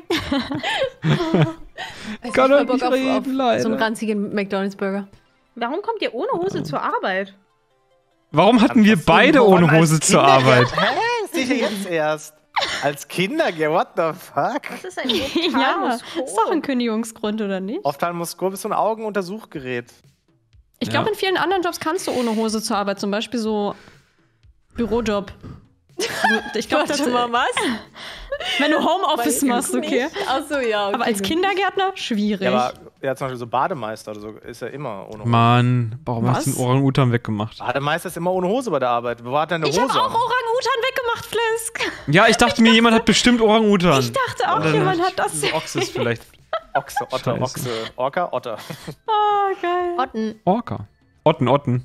Speaker 5: Ich
Speaker 2: Kann
Speaker 5: hab
Speaker 2: doch nicht
Speaker 5: Bock auf,
Speaker 2: reden,
Speaker 5: auf
Speaker 2: leider.
Speaker 5: so einen ranzigen McDonalds-Burger.
Speaker 4: Warum kommt ihr ohne Hose zur Arbeit?
Speaker 2: Warum hatten wir beide ohne
Speaker 1: Als
Speaker 2: Hose zur
Speaker 1: Kinder-
Speaker 2: Arbeit?
Speaker 1: Hä? Sicher jetzt erst. Als Kinder, what the fuck?
Speaker 4: Das ist ein
Speaker 3: Ja,
Speaker 4: Ophthalmoskop.
Speaker 3: ist doch ein Kündigungsgrund, oder nicht?
Speaker 1: Ophthalmoskop ist so ein Augenuntersuchgerät.
Speaker 3: Ich glaube,
Speaker 2: Ja.
Speaker 3: in vielen anderen Jobs kannst du ohne Hose zur Arbeit, zum Beispiel so Bürojob. Also, ich glaube, das
Speaker 5: was?
Speaker 3: wenn du Homeoffice machst, okay.
Speaker 5: Achso, ja, okay.
Speaker 3: Aber als Kindergärtner schwierig.
Speaker 1: Ja, aber ja, zum Beispiel so Bademeister oder so ist ja immer ohne Hose.
Speaker 2: Mann, warum
Speaker 3: Was?
Speaker 2: hast du den Orang-Utan weggemacht?
Speaker 1: Bademeister ist immer ohne Hose bei der Arbeit. Wo hat deine
Speaker 3: ich
Speaker 1: Hose?
Speaker 3: habe auch
Speaker 1: an?
Speaker 3: Orang-Utan weggemacht, Flisk.
Speaker 2: Ja, ich dachte mir, jemand hat bestimmt Orang-Utan.
Speaker 3: Ich dachte auch,
Speaker 2: Dann
Speaker 3: jemand hat das.
Speaker 2: Ochses vielleicht.
Speaker 1: Ochse, Otter,
Speaker 2: Scheiße.
Speaker 1: Ochse, Orca, Otter.
Speaker 3: Oh, geil.
Speaker 5: Otten.
Speaker 2: Orca. Otten, Otten.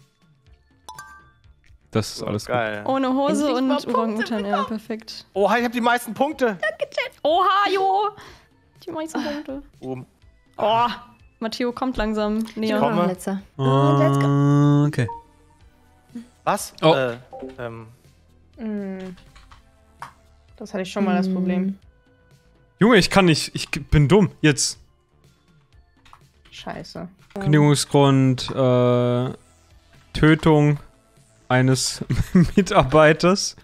Speaker 2: Das ist
Speaker 1: So,
Speaker 2: alles
Speaker 1: geil.
Speaker 3: Ohne Hose
Speaker 5: Endlich
Speaker 3: und
Speaker 5: mal Punkte
Speaker 3: Orang-Utan, ja, perfekt.
Speaker 1: Oha, ich habe die meisten Punkte.
Speaker 3: Oha, Jo. Die meisten Punkte.
Speaker 1: Um,
Speaker 3: Oh, Matteo kommt langsam näher.
Speaker 1: komme.
Speaker 5: Noch letzter.
Speaker 2: gut.
Speaker 5: Und let's go.
Speaker 2: Okay.
Speaker 1: was?
Speaker 2: Oh.
Speaker 1: Äh, ähm,
Speaker 4: Hm. Das hatte ich schon mal das Problem.
Speaker 2: Junge, ich kann nicht. Ich bin dumm. Jetzt.
Speaker 4: Scheiße.
Speaker 2: Kündigungsgrund, äh, Tötung eines Mitarbeiters.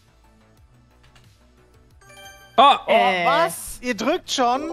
Speaker 2: Ah!
Speaker 1: oh,
Speaker 4: Äh.
Speaker 1: was? Ihr drückt schon?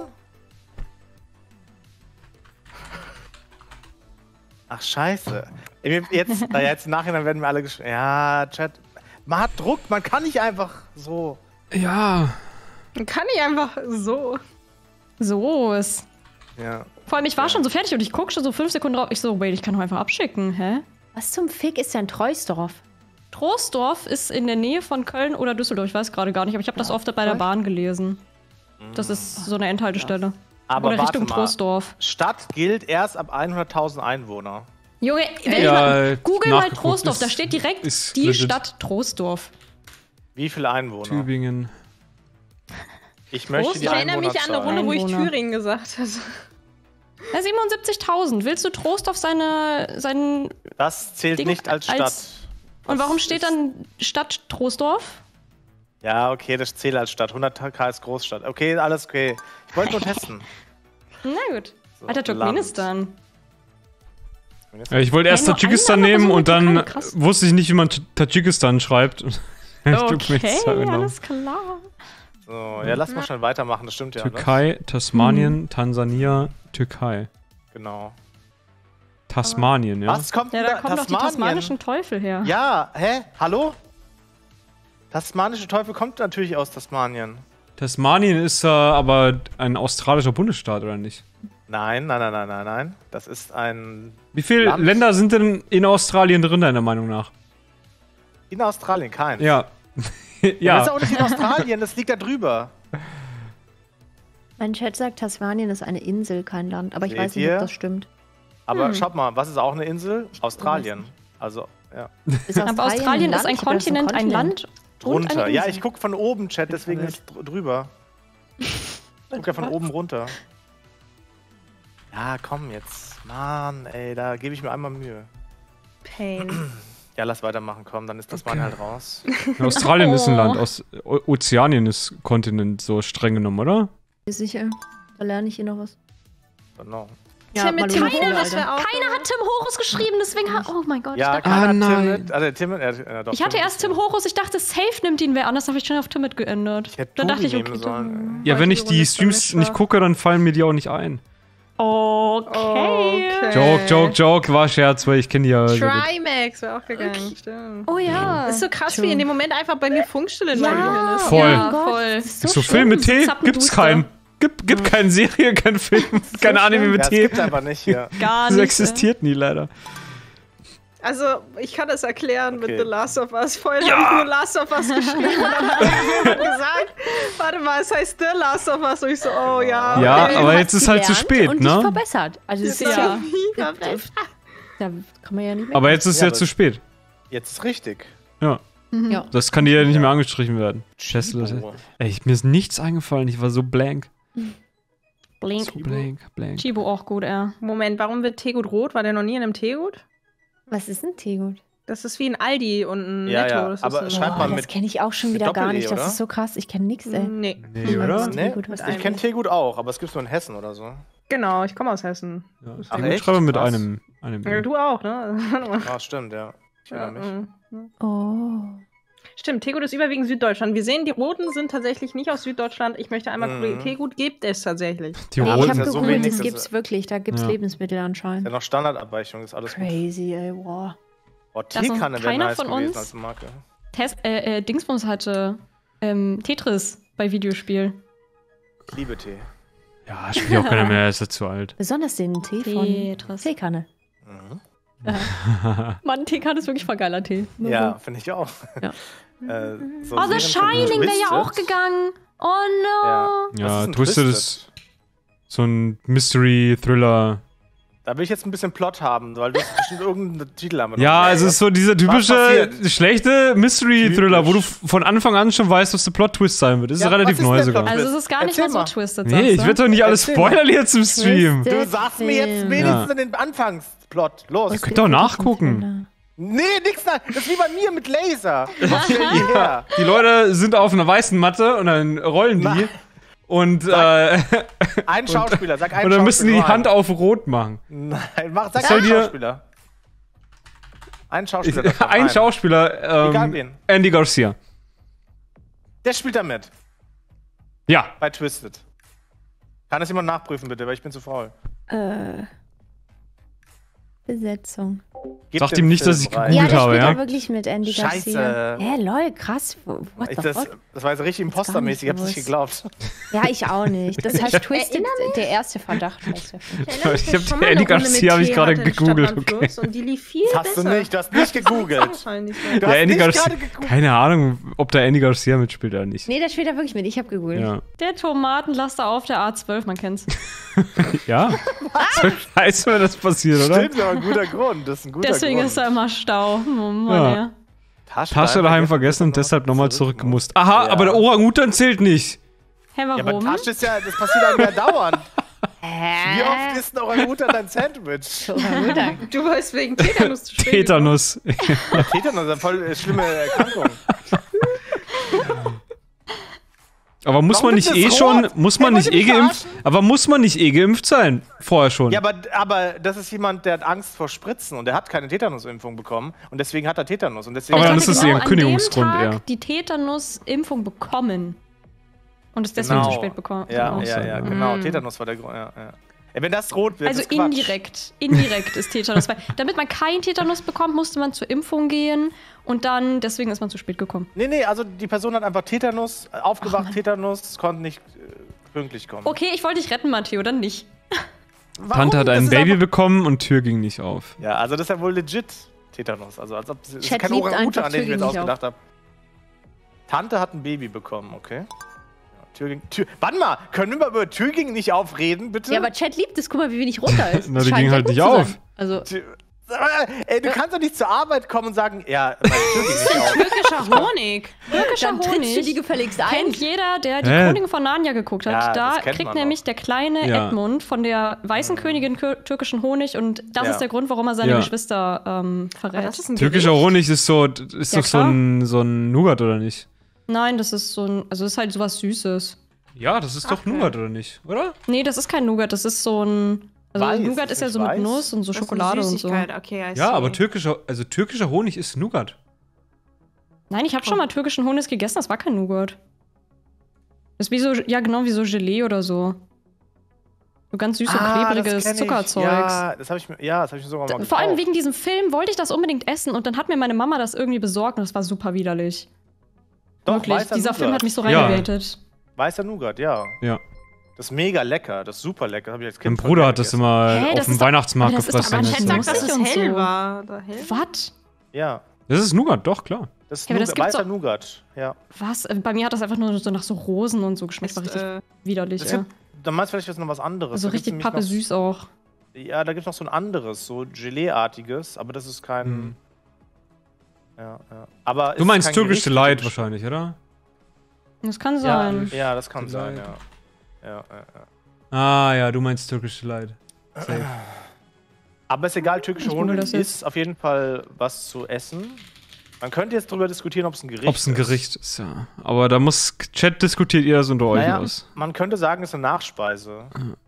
Speaker 1: Ach, scheiße. Jetzt, na, jetzt im Nachhinein werden wir alle gesch... Ja, Chat. Man hat Druck, man kann nicht einfach so...
Speaker 2: Ja.
Speaker 4: Kann ich einfach so.
Speaker 3: So ist.
Speaker 1: Ja.
Speaker 3: Vor allem, ich war schon so fertig und ich guck schon so fünf Sekunden drauf. Ich so, wait, ich kann doch einfach abschicken, hä?
Speaker 5: Was zum Fick ist denn Treusdorf?
Speaker 3: Troisdorf ist in der Nähe von Köln oder Düsseldorf, ich weiß gerade gar nicht, aber ich habe das oft bei der Bahn gelesen. Das ist so eine Endhaltestelle.
Speaker 1: Aber
Speaker 3: Oder
Speaker 1: warte
Speaker 3: Richtung
Speaker 1: mal.
Speaker 3: Troisdorf.
Speaker 1: Stadt gilt erst ab hunderttausend Einwohner.
Speaker 3: Junge, wenn
Speaker 2: Ja,
Speaker 3: mal, google mal
Speaker 2: nachgeguckt,
Speaker 3: Troisdorf,
Speaker 2: ist-
Speaker 3: da steht direkt
Speaker 2: ist
Speaker 3: die
Speaker 2: legit.
Speaker 3: Stadt Troisdorf.
Speaker 1: Wie viele Einwohner?
Speaker 2: Tübingen.
Speaker 1: Ich möchte die
Speaker 4: Ich erinnere mich an eine
Speaker 1: Einwohnerzahl.
Speaker 4: Runde, wo ich
Speaker 3: Einwohner.
Speaker 4: Thüringen gesagt habe.
Speaker 3: Ja, siebenundsiebzigtausend. Willst du Troisdorf seine, seinen...
Speaker 1: Das zählt
Speaker 3: Ding
Speaker 1: nicht als Stadt.
Speaker 3: als- Und
Speaker 1: Das
Speaker 3: warum steht
Speaker 1: ist-
Speaker 3: dann Stadt Troisdorf?
Speaker 1: Ja, okay, das zählt als Stadt. hunderttausend ist Großstadt. Okay, alles okay. Ich wollte nur testen.
Speaker 3: Na gut.
Speaker 1: So,
Speaker 3: Alter, Turkmenistan.
Speaker 1: Land.
Speaker 2: Ja, ich wollte erst
Speaker 3: Hey, nur
Speaker 2: Tadschikistan
Speaker 3: einer, aber so
Speaker 2: nehmen und
Speaker 3: eine
Speaker 2: dann
Speaker 3: Türkei, krass.
Speaker 2: wusste ich nicht, wie man T- Tadschikistan schreibt. Ich hab
Speaker 3: Okay,
Speaker 2: Turkmenistan genommen.
Speaker 3: alles klar.
Speaker 1: So, ja, lass mal schnell weitermachen. Das stimmt ja. Ne?
Speaker 2: Türkei, Tasmanien, Tansania, Türkei.
Speaker 1: Genau.
Speaker 2: Tasmanien, ja.
Speaker 1: Was kommt
Speaker 3: Ja,
Speaker 1: denn
Speaker 3: da kommen doch die
Speaker 1: Tasmanien?
Speaker 3: tasmanischen Teufel her.
Speaker 1: Ja, hä? Hallo? Tasmanische Teufel kommt natürlich aus Tasmanien.
Speaker 2: Tasmanien ist äh, aber ein australischer Bundesstaat, oder nicht?
Speaker 1: Nein, nein, nein, nein, nein, nein. Das ist ein.
Speaker 2: Wie viele
Speaker 1: Land.
Speaker 2: Länder sind denn in Australien drin, deiner Meinung nach?
Speaker 1: In Australien, kein.
Speaker 2: Ja.
Speaker 1: Das ist
Speaker 2: ja.
Speaker 1: auch nicht in Australien, das liegt da drüber.
Speaker 5: Mein Chat sagt, Tasmanien ist eine Insel, kein Land. Aber ich
Speaker 1: Seht
Speaker 5: weiß nicht,
Speaker 1: ihr?
Speaker 5: ob das stimmt.
Speaker 1: Aber schaut mal, was ist auch eine Insel? Australien. Also, ja.
Speaker 5: Ist
Speaker 3: Aber Australien ist ein
Speaker 5: Ich hab gedacht, das
Speaker 3: Kontinent, ein Land und
Speaker 1: Drunter.
Speaker 3: eine
Speaker 1: Ja,
Speaker 3: Insel.
Speaker 1: ich guck von oben, Chat, deswegen
Speaker 5: verwirrt.
Speaker 1: ist dr- drüber. Guck ja von oben runter. Ja, komm jetzt. Mann, ey, da gebe ich mir einmal Mühe.
Speaker 4: Pain.
Speaker 1: Ja, lass weitermachen, komm, dann ist das Bein halt raus.
Speaker 2: Australien ist ein
Speaker 3: Oh.
Speaker 2: Land, aus O- Ozeanien ist Kontinent so streng genommen, oder?
Speaker 5: Sicher. Da lerne ich hier noch was.
Speaker 1: Genau.
Speaker 4: Ja, mit Tim
Speaker 5: Malu-
Speaker 4: Horus wäre auch.
Speaker 3: Keiner hat Tim Horus geschrieben, deswegen hat. Oh mein Gott.
Speaker 1: Ja,
Speaker 3: ich, dachte,
Speaker 1: keiner
Speaker 2: Ah,
Speaker 1: hat
Speaker 2: nein.
Speaker 1: Tim mit. Also, Tim, äh, äh, doch,
Speaker 3: ich hatte
Speaker 1: Tim
Speaker 3: erst
Speaker 1: mit.
Speaker 3: Tim Horus, ich dachte, safe nimmt ihn wer anders, habe ich schon auf Tim geändert.
Speaker 1: Ich hätte
Speaker 3: Dann
Speaker 1: Tobi
Speaker 3: dachte ich,
Speaker 1: nehmen
Speaker 3: okay,
Speaker 1: sollen.
Speaker 2: Ja,
Speaker 4: Heute
Speaker 2: wenn ich
Speaker 4: Runde
Speaker 2: die
Speaker 4: ist für mich
Speaker 2: Streams nicht
Speaker 4: schwach.
Speaker 2: gucke, dann fallen mir die auch nicht ein.
Speaker 3: Okay.
Speaker 4: Okay.
Speaker 2: Joke, Joke, Joke, war Scherz, weil ich kenne die ja.
Speaker 4: Trimax wäre auch gegangen, stimmt.
Speaker 3: Oh ja.
Speaker 4: Ist so krass, wie in dem Moment einfach bei mir Funkstille in meinem Gehirn ist.
Speaker 2: Voll.
Speaker 3: Ja,
Speaker 5: Gott,
Speaker 3: voll.
Speaker 5: das ist
Speaker 2: So,
Speaker 5: so
Speaker 2: Film mit T
Speaker 3: Zappenduster.
Speaker 2: gibt's keinen. Gibt, gibt keine Serie, kein Film, kein Anime
Speaker 1: Ja,
Speaker 2: mit
Speaker 1: es
Speaker 2: T.
Speaker 1: gibt einfach nicht hier.
Speaker 3: Gar
Speaker 2: Das
Speaker 3: nicht.
Speaker 2: existiert nie, leider.
Speaker 4: Also, ich kann das erklären
Speaker 1: Okay.
Speaker 4: mit The Last of Us. Vorhin habe ich nur Last of Us geschrieben und dann hat jemand gesagt, warte mal, es heißt The Last of Us. Und ich so, oh ja.
Speaker 2: Ja,
Speaker 4: okay.
Speaker 2: aber
Speaker 5: Du
Speaker 2: jetzt
Speaker 5: hast
Speaker 2: ist halt zu
Speaker 5: gelernt
Speaker 2: spät,
Speaker 5: und
Speaker 2: ne?
Speaker 5: dich verbessert. Also das ist
Speaker 3: Ja.
Speaker 5: ja, da kann man ja nicht mehr.
Speaker 2: Aber jetzt ist
Speaker 1: Ja,
Speaker 2: ja zu
Speaker 1: aber-
Speaker 2: spät.
Speaker 1: Jetzt ist richtig.
Speaker 2: Ja.
Speaker 5: ja.
Speaker 2: Das kann dir ja nicht mehr angestrichen werden. Tesla.
Speaker 1: Chibo.
Speaker 2: Ey, mir ist nichts eingefallen. Ich war so blank.
Speaker 3: Blink.
Speaker 2: So blank, blank.
Speaker 3: Chibo auch gut, ja.
Speaker 4: Moment, warum wird Teegut rot? War der noch nie in einem Teegut?
Speaker 5: Was ist ein Teegut?
Speaker 4: Das ist wie ein Aldi und ein
Speaker 1: Ja,
Speaker 4: Netto.
Speaker 1: ja,
Speaker 4: Das
Speaker 1: aber
Speaker 4: ist
Speaker 1: schreibt
Speaker 5: Oh,
Speaker 1: mal
Speaker 5: das
Speaker 1: mit-
Speaker 5: kenne ich auch schon
Speaker 1: mit
Speaker 5: wieder gar
Speaker 1: Doppel-E,
Speaker 5: nicht. Das
Speaker 1: oder?
Speaker 5: ist so krass. Ich kenne nichts, ey.
Speaker 4: Nee.
Speaker 2: Nee, oder?
Speaker 5: Das
Speaker 1: Nee?
Speaker 5: Teegut, was
Speaker 1: Ich
Speaker 5: eigentlich?
Speaker 1: kenne Teegut auch, aber es gibt nur in Hessen oder so.
Speaker 4: Genau, ich komme aus Hessen.
Speaker 2: Ja,
Speaker 1: Ach,
Speaker 2: ich
Speaker 1: echt?
Speaker 2: schreibe mit
Speaker 1: Krass.
Speaker 2: einem. einem
Speaker 4: Ja, du auch, ne? Warte mal.
Speaker 1: Ah, stimmt, ja. Ich
Speaker 4: Ja,
Speaker 1: erinnere mich.
Speaker 4: mm.
Speaker 5: Oh.
Speaker 4: Stimmt, Teegut ist überwiegend Süddeutschland. Wir sehen, die Roten sind tatsächlich nicht aus Süddeutschland. Ich möchte einmal
Speaker 1: Mhm.
Speaker 4: korrigieren, Teegut gibt es tatsächlich.
Speaker 2: Die
Speaker 5: Nee, ich
Speaker 2: roten.
Speaker 5: habe
Speaker 1: ja so
Speaker 5: gegoogelt,
Speaker 1: wenig,
Speaker 5: das
Speaker 1: dass-
Speaker 5: gibt's wirklich. Da gibt's
Speaker 2: Ja.
Speaker 5: Lebensmittel
Speaker 1: Ja,
Speaker 5: anscheinend.
Speaker 1: noch Standardabweichung ist alles gut.
Speaker 5: Crazy, ey, wow.
Speaker 1: Oh,
Speaker 3: Das ist
Speaker 1: Teekanne wäre
Speaker 3: keiner
Speaker 1: nice
Speaker 3: von
Speaker 1: gewesen
Speaker 3: uns.
Speaker 1: als Marke.
Speaker 3: Test, äh, äh, Dingsbums hatte ähm, Tetris bei Videospiel.
Speaker 1: Ich liebe Tee.
Speaker 2: Ja, spielt ja auch keiner mehr, ist ja zu alt.
Speaker 5: Besonders den Tee von
Speaker 3: Tetris.
Speaker 5: Teekanne.
Speaker 1: Mhm.
Speaker 3: Mann, Teekanne ist wirklich voll geiler Tee.
Speaker 1: Ja, finde ich auch.
Speaker 5: Ja.
Speaker 1: äh, so
Speaker 3: Oh, The
Speaker 1: Serien von
Speaker 3: Shining wäre ja
Speaker 1: Twisted.
Speaker 3: auch gegangen. Oh no.
Speaker 1: Ja. Was
Speaker 2: Ja,
Speaker 1: ist denn
Speaker 2: Twisted ist so ein Mystery-Thriller.
Speaker 1: Da will ich jetzt ein bisschen Plot haben, weil du hast bestimmt irgendeinen Titel haben. wir noch
Speaker 2: Ja,
Speaker 1: nicht.
Speaker 2: also es ist so dieser typische
Speaker 1: passiert?
Speaker 2: schlechte Mystery-Thriller, wo du
Speaker 1: Typisch.
Speaker 2: f- von Anfang an schon weißt, was der Plot-Twist sein wird. Das ist
Speaker 1: Ja,
Speaker 2: relativ
Speaker 1: was ist
Speaker 2: neu
Speaker 1: der
Speaker 2: sogar.
Speaker 1: Plot-Twist?
Speaker 3: Also es ist gar nicht
Speaker 1: Erzähl
Speaker 3: mal
Speaker 1: mal.
Speaker 3: so twisted.
Speaker 2: Nee,
Speaker 3: sagst
Speaker 2: ich
Speaker 3: du?
Speaker 2: will doch nicht alles
Speaker 1: Erzähl mal.
Speaker 2: spoilern jetzt im Stream.
Speaker 1: Du sagst mir jetzt
Speaker 5: Film.
Speaker 1: wenigstens
Speaker 2: Ja.
Speaker 1: den Anfangsplot. Los.
Speaker 2: Ihr könnt doch nachgucken.
Speaker 1: Nee, nix da. Das ist wie bei mir mit Laser. Was stell die her?
Speaker 2: Die Leute sind auf einer weißen Matte und dann rollen die.
Speaker 1: Na.
Speaker 2: Und, äh,
Speaker 1: Ein Schauspieler, sag einen
Speaker 2: und dann müssen die die
Speaker 1: Schauspieler,
Speaker 2: Hand auf rot machen.
Speaker 1: nur einen. Nein, mach, sag
Speaker 2: Soll
Speaker 1: einen
Speaker 2: dir-
Speaker 1: Schauspieler. Ein
Speaker 2: Ich,
Speaker 1: Schauspieler. das darf
Speaker 2: ein
Speaker 1: rein.
Speaker 2: Schauspieler,
Speaker 1: Egal
Speaker 2: ähm,
Speaker 1: wen.
Speaker 2: Andy Garcia.
Speaker 1: Der spielt da mit.
Speaker 2: Ja,
Speaker 1: Bei Twisted. Kann das jemand nachprüfen, bitte, weil ich bin zu faul.
Speaker 5: Äh. Besetzung.
Speaker 1: Gib
Speaker 2: Sagt
Speaker 1: den
Speaker 2: ihm nicht, dass
Speaker 1: Film
Speaker 2: ich
Speaker 1: rein.
Speaker 5: Ja,
Speaker 2: Gut
Speaker 5: der
Speaker 2: habe,
Speaker 5: spielt
Speaker 2: ja?
Speaker 5: da wirklich mit Andy
Speaker 1: Scheiße.
Speaker 5: Garcia. Hä, lol, krass. What
Speaker 1: Ich,
Speaker 5: the
Speaker 1: das,
Speaker 5: fuck?
Speaker 1: das war so richtig impostermäßig, ich hab's nicht
Speaker 5: gewusst.
Speaker 1: geglaubt.
Speaker 5: Ja, ich auch nicht. Das heißt Twisted, der erste Verdacht. Weißt du.
Speaker 2: Ich hab die Andy Garcia hab ich gerade gegoogelt, okay.
Speaker 4: Und die lief viel
Speaker 1: Das hast du
Speaker 4: besser.
Speaker 1: nicht, du hast nicht gegoogelt.
Speaker 4: Wahrscheinlich so.
Speaker 1: Du
Speaker 2: Der
Speaker 1: hast
Speaker 2: Andy
Speaker 1: nicht
Speaker 2: Garcia.
Speaker 1: gerade gegoogelt.
Speaker 2: Keine Ahnung, ob da Andy Garcia mitspielt oder nicht.
Speaker 5: Nee, der spielt da wirklich mit. Ich habe gegoogelt.
Speaker 2: Ja.
Speaker 3: Der Tomatenlaster auf der A zwölf, man kennt's.
Speaker 2: Ja? So scheiße, wenn das passiert, oder?
Speaker 1: Stimmt, aber ein guter Grund. Das ist ein guter
Speaker 3: Deswegen
Speaker 1: Grund.
Speaker 3: ist da immer Stau. Oh Mann,
Speaker 2: Ja.
Speaker 3: ja.
Speaker 1: Tasche,
Speaker 2: Tasche daheim vergessen und deshalb nochmal zurückgemusst. Aha,
Speaker 1: Ja.
Speaker 2: aber der Orang-Utan zählt nicht.
Speaker 3: Hä,
Speaker 1: Ja, aber
Speaker 3: warum?
Speaker 1: Tasche ist ja, das passiert einem ja dauernd. Wie
Speaker 5: Hä?
Speaker 1: oft isst ein Orang-Utan dein Sandwich?
Speaker 4: Du weißt wegen Tetanus zu spät.
Speaker 2: Tetanus.
Speaker 1: Tetanus, das ist eine voll äh, schlimme Erkrankung.
Speaker 2: Aber muss
Speaker 1: Warum
Speaker 2: man nicht
Speaker 1: ist
Speaker 2: eh
Speaker 1: das
Speaker 2: schon,
Speaker 1: rot?
Speaker 2: muss man
Speaker 1: Ey,
Speaker 2: nicht
Speaker 1: wollt ihr
Speaker 2: eh
Speaker 1: mich
Speaker 2: geimpft,
Speaker 1: verarschen?
Speaker 2: aber muss man nicht eh geimpft sein? Vorher schon.
Speaker 1: Ja, aber, aber das ist jemand, der hat Angst vor Spritzen und der hat keine Tetanusimpfung bekommen und deswegen hat er Tetanus. Und deswegen
Speaker 2: Aber dann
Speaker 3: Ich
Speaker 2: ist
Speaker 3: hatte
Speaker 2: es eher ein
Speaker 3: an
Speaker 2: Kündigungsgrund
Speaker 3: dem Tag
Speaker 2: eher.
Speaker 3: die Tetanus-Impfung bekommen. Und es deswegen
Speaker 1: Genau.
Speaker 3: zu spät bekommen.
Speaker 1: Ja,
Speaker 3: Auch
Speaker 1: ja,
Speaker 3: so.
Speaker 1: ja, genau.
Speaker 3: Mm.
Speaker 1: Tetanus war der Grund. Ja, ja. Ey, wenn das rot wird,
Speaker 3: Also
Speaker 1: ist Quatsch.
Speaker 3: indirekt. Indirekt ist Tetanus. Weil, damit man keinen Tetanus bekommt, musste man zur Impfung gehen und dann, deswegen ist man zu spät gekommen.
Speaker 1: Nee, nee, also die Person hat einfach Tetanus, aufgewacht, Tetanus, konnte nicht äh, pünktlich kommen.
Speaker 3: Okay, ich wollte dich retten, Matteo, dann nicht.
Speaker 1: Warum?
Speaker 2: Tante hat
Speaker 1: Das
Speaker 2: ein
Speaker 1: ist
Speaker 2: Baby
Speaker 1: einfach-
Speaker 2: bekommen und Tür ging nicht auf.
Speaker 1: Ja, also das ist ja wohl legit Tetanus. Also als ob das ist
Speaker 5: Chat
Speaker 1: kein
Speaker 5: liebt
Speaker 1: Orang-Utan,
Speaker 5: einfach
Speaker 1: den ich mir jetzt
Speaker 5: Tür ging nicht
Speaker 1: ausgedacht habe. Tante hat ein Baby bekommen, okay. Ja, Tür ging, Tür, warte mal, können wir mal über Tür ging nicht aufreden, bitte?
Speaker 5: Ja, aber Chat liebt es. Guck mal, wie wenig runter ist.
Speaker 2: Na, die
Speaker 5: Scheint
Speaker 2: ging
Speaker 5: ja
Speaker 2: halt
Speaker 5: gut
Speaker 2: nicht
Speaker 5: zu
Speaker 2: auf.
Speaker 5: sein. Also,
Speaker 1: Tür- Ey, du kannst doch nicht zur Arbeit kommen und sagen, ja, mein Türkis ist auch.
Speaker 4: Türkischer Honig.
Speaker 3: Türkischer
Speaker 5: Dann trittst du
Speaker 3: Honig
Speaker 5: die gefälligst ein.
Speaker 3: kennt jeder, der die
Speaker 2: Hä?
Speaker 3: Chronik von Narnia geguckt hat.
Speaker 1: Ja,
Speaker 3: da
Speaker 1: das kennt
Speaker 3: kriegt
Speaker 1: man
Speaker 3: nämlich der kleine
Speaker 2: Ja.
Speaker 3: Edmund von der weißen Königin kür- türkischen Honig und das
Speaker 1: Ja.
Speaker 3: ist der Grund, warum er seine
Speaker 2: Ja.
Speaker 3: Geschwister ähm,
Speaker 4: Aber
Speaker 3: verrät.
Speaker 4: das ist ein
Speaker 2: Türkischer
Speaker 4: Gericht.
Speaker 2: Honig ist so, ist
Speaker 3: Ja,
Speaker 2: doch so
Speaker 3: klar.
Speaker 2: ein, so ein Nougat, oder nicht?
Speaker 3: Nein, das ist so ein, also das ist halt sowas Süßes.
Speaker 2: Ja, das ist doch
Speaker 4: Okay.
Speaker 2: Nougat, oder nicht? Oder?
Speaker 3: Nee, das ist kein Nougat, das ist so ein, also
Speaker 1: Weiß,
Speaker 3: Nougat
Speaker 1: ist
Speaker 3: ist ja
Speaker 1: nicht
Speaker 3: so mit
Speaker 1: weiß?
Speaker 3: Nuss und so
Speaker 4: Das ist eine
Speaker 3: Schokolade und so.
Speaker 4: Süßigkeit, Okay, I
Speaker 2: Ja,
Speaker 4: see.
Speaker 2: aber türkischer, also türkischer Honig ist Nougat.
Speaker 3: Nein, ich habe schon mal türkischen Honig gegessen, das war kein Nougat. Das ist wie so, ja genau, wie so Gelee oder so. So ganz süße,
Speaker 1: Ah, das
Speaker 3: klebriges
Speaker 1: kenn ich.
Speaker 3: Zuckerzeugs.
Speaker 1: Ja, das habe ich mir, ja, das habe ich mir sogar mal
Speaker 3: Da- Vor allem
Speaker 1: gekauft.
Speaker 3: wegen diesem Film wollte ich das unbedingt essen und dann hat mir meine Mama das irgendwie besorgt und das war super widerlich.
Speaker 1: Doch,
Speaker 3: Wirklich,
Speaker 1: weißer
Speaker 3: dieser
Speaker 1: Nougat.
Speaker 3: Film hat mich so
Speaker 2: Ja.
Speaker 3: reingebetet.
Speaker 1: Weißer Nougat, ja.
Speaker 2: Ja.
Speaker 1: Das ist mega lecker, das ist super lecker. Hab ich als
Speaker 2: Mein
Speaker 1: Kind voll
Speaker 2: Bruder
Speaker 1: gerne
Speaker 2: hat das
Speaker 1: gegessen.
Speaker 2: immer
Speaker 3: Hä,
Speaker 2: auf
Speaker 3: das
Speaker 2: dem
Speaker 3: ist doch-
Speaker 2: Weihnachtsmarkt
Speaker 3: aber das ist doch
Speaker 2: gefressen.
Speaker 3: gar
Speaker 4: Ich
Speaker 3: nicht
Speaker 4: hätte
Speaker 2: Das
Speaker 4: gesagt,
Speaker 2: ist
Speaker 4: dass
Speaker 3: nussig
Speaker 4: es
Speaker 3: und
Speaker 4: hell
Speaker 3: so.
Speaker 4: war. Oder hell?
Speaker 3: Was?
Speaker 1: Ja,
Speaker 2: Das ist Nougat, doch, klar.
Speaker 1: das ist
Speaker 3: Ja, aber das
Speaker 1: Nougat,
Speaker 3: gibt's
Speaker 1: weißer
Speaker 3: doch-
Speaker 1: Nougat, ja.
Speaker 3: Was? Äh, Bei mir hat das einfach nur so nach so Rosen und so geschmeckt. War
Speaker 4: Ist,
Speaker 3: richtig
Speaker 4: äh,
Speaker 3: widerlich,
Speaker 1: Das
Speaker 3: ja.
Speaker 1: gibt, dann meinst du vielleicht noch was anderes.
Speaker 3: Also
Speaker 1: Da gibt's
Speaker 3: richtig
Speaker 1: nämlich noch-
Speaker 3: pappe süß auch.
Speaker 1: Ja, da gibt es noch so ein anderes, so Gelee-artiges, aber das ist kein.
Speaker 2: Hm.
Speaker 1: Ja, ja. Aber
Speaker 2: Du
Speaker 1: ist
Speaker 2: meinst
Speaker 1: kein
Speaker 2: türkisch
Speaker 1: Gericht,
Speaker 2: Delight
Speaker 1: typisch.
Speaker 2: wahrscheinlich, oder?
Speaker 3: Das kann
Speaker 1: Ja,
Speaker 3: sein.
Speaker 1: ja, das kann
Speaker 2: Delight.
Speaker 1: sein, ja. Ja, ja, ja.
Speaker 2: Ah, ja, du meinst türkisch Delight. Safe.
Speaker 1: Aber ist egal, türkische
Speaker 3: Ich google
Speaker 1: Honig
Speaker 3: das jetzt.
Speaker 1: ist auf jeden Fall was zu essen. Man könnte jetzt darüber diskutieren, ob es ein Gericht
Speaker 2: Ob es ein
Speaker 1: ist.
Speaker 2: Gericht ist, ja. Aber da muss Chat diskutiert ihr das unter euch
Speaker 1: Naja,
Speaker 2: aus.
Speaker 1: man könnte sagen, es ist eine Nachspeise.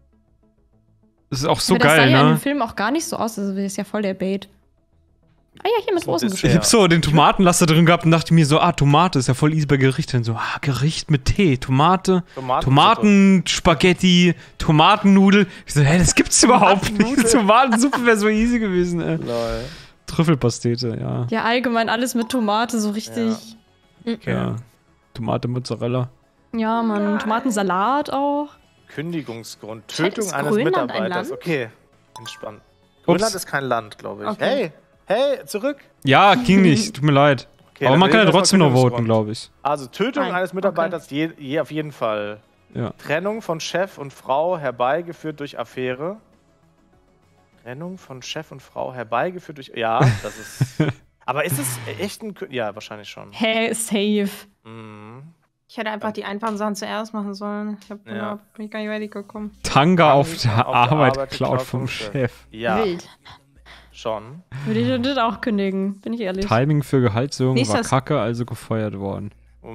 Speaker 2: Das ist auch so
Speaker 3: aber das sah
Speaker 2: geil,
Speaker 3: ja in dem
Speaker 2: ne?
Speaker 3: Film auch gar nicht so aus. Das ist ja voll der Bait. Ah ja, hier mit
Speaker 1: Das ist ein
Speaker 3: Rosen
Speaker 1: Dessert.
Speaker 2: Ich hab so den Tomatenlaster drin gehabt und dachte mir so, ah, Tomate ist ja voll easy bei Gerichten. So, ah, Gericht mit Tee, Tomate,
Speaker 1: Tomatensuppe.
Speaker 2: Tomatenspaghetti, Tomatennudel. Ich so, hä, das gibt's überhaupt nicht.
Speaker 1: Tomatennudel.
Speaker 2: Tomatensuppe wäre so easy gewesen, ey.
Speaker 1: Lol.
Speaker 2: Trüffelpastete, ja.
Speaker 3: Ja, allgemein alles mit Tomate, so richtig.
Speaker 1: Okay.
Speaker 2: ja. Tomate, Mozzarella.
Speaker 3: Ja, Mann. Tomatensalat auch.
Speaker 1: Kündigungsgrund.
Speaker 4: Chat,
Speaker 1: Tötung
Speaker 4: ist
Speaker 1: eines
Speaker 4: Grönland ein
Speaker 1: Mitarbeiters.
Speaker 4: Land?
Speaker 1: Okay, entspannt.
Speaker 2: Ups.
Speaker 1: Grönland ist kein Land, glaube ich.
Speaker 4: Okay.
Speaker 1: Hey, hey, zurück.
Speaker 2: Ja, ging nicht, tut mir leid.
Speaker 1: Okay,
Speaker 2: Aber
Speaker 1: dann
Speaker 2: man kann ja
Speaker 1: reden wir
Speaker 2: trotzdem
Speaker 1: erstmal
Speaker 2: noch voten,
Speaker 1: Kündigungsgrund.
Speaker 2: glaube ich.
Speaker 1: Also Tötung
Speaker 4: Nein,
Speaker 1: eines Mitarbeiters je, je auf jeden Fall.
Speaker 2: Ja.
Speaker 1: Trennung von Chef und Frau herbeigeführt durch Affäre. Trennung von Chef und Frau herbeigeführt durch. Ja, das ist. Aber ist es echt ein. Kü- Ja, wahrscheinlich schon.
Speaker 3: Hä, safe.
Speaker 1: Mhm.
Speaker 4: Ich hätte einfach die einfachen Sachen zuerst machen sollen. Ich hab,
Speaker 1: Ja.
Speaker 4: ja. bin ich gar nicht weitergekommen.
Speaker 2: Tanga auf
Speaker 1: Auf
Speaker 2: der
Speaker 1: der
Speaker 2: Arbeit
Speaker 1: Arbeit
Speaker 2: klaut
Speaker 1: geklaut
Speaker 2: vom
Speaker 1: vom
Speaker 2: Chef.
Speaker 1: Ja,
Speaker 5: Wild.
Speaker 1: schon.
Speaker 3: Würde ich das auch kündigen, bin ich ehrlich.
Speaker 2: Timing für Gehaltserhöhung war
Speaker 4: Nächstes-
Speaker 2: kacke, also gefeuert worden.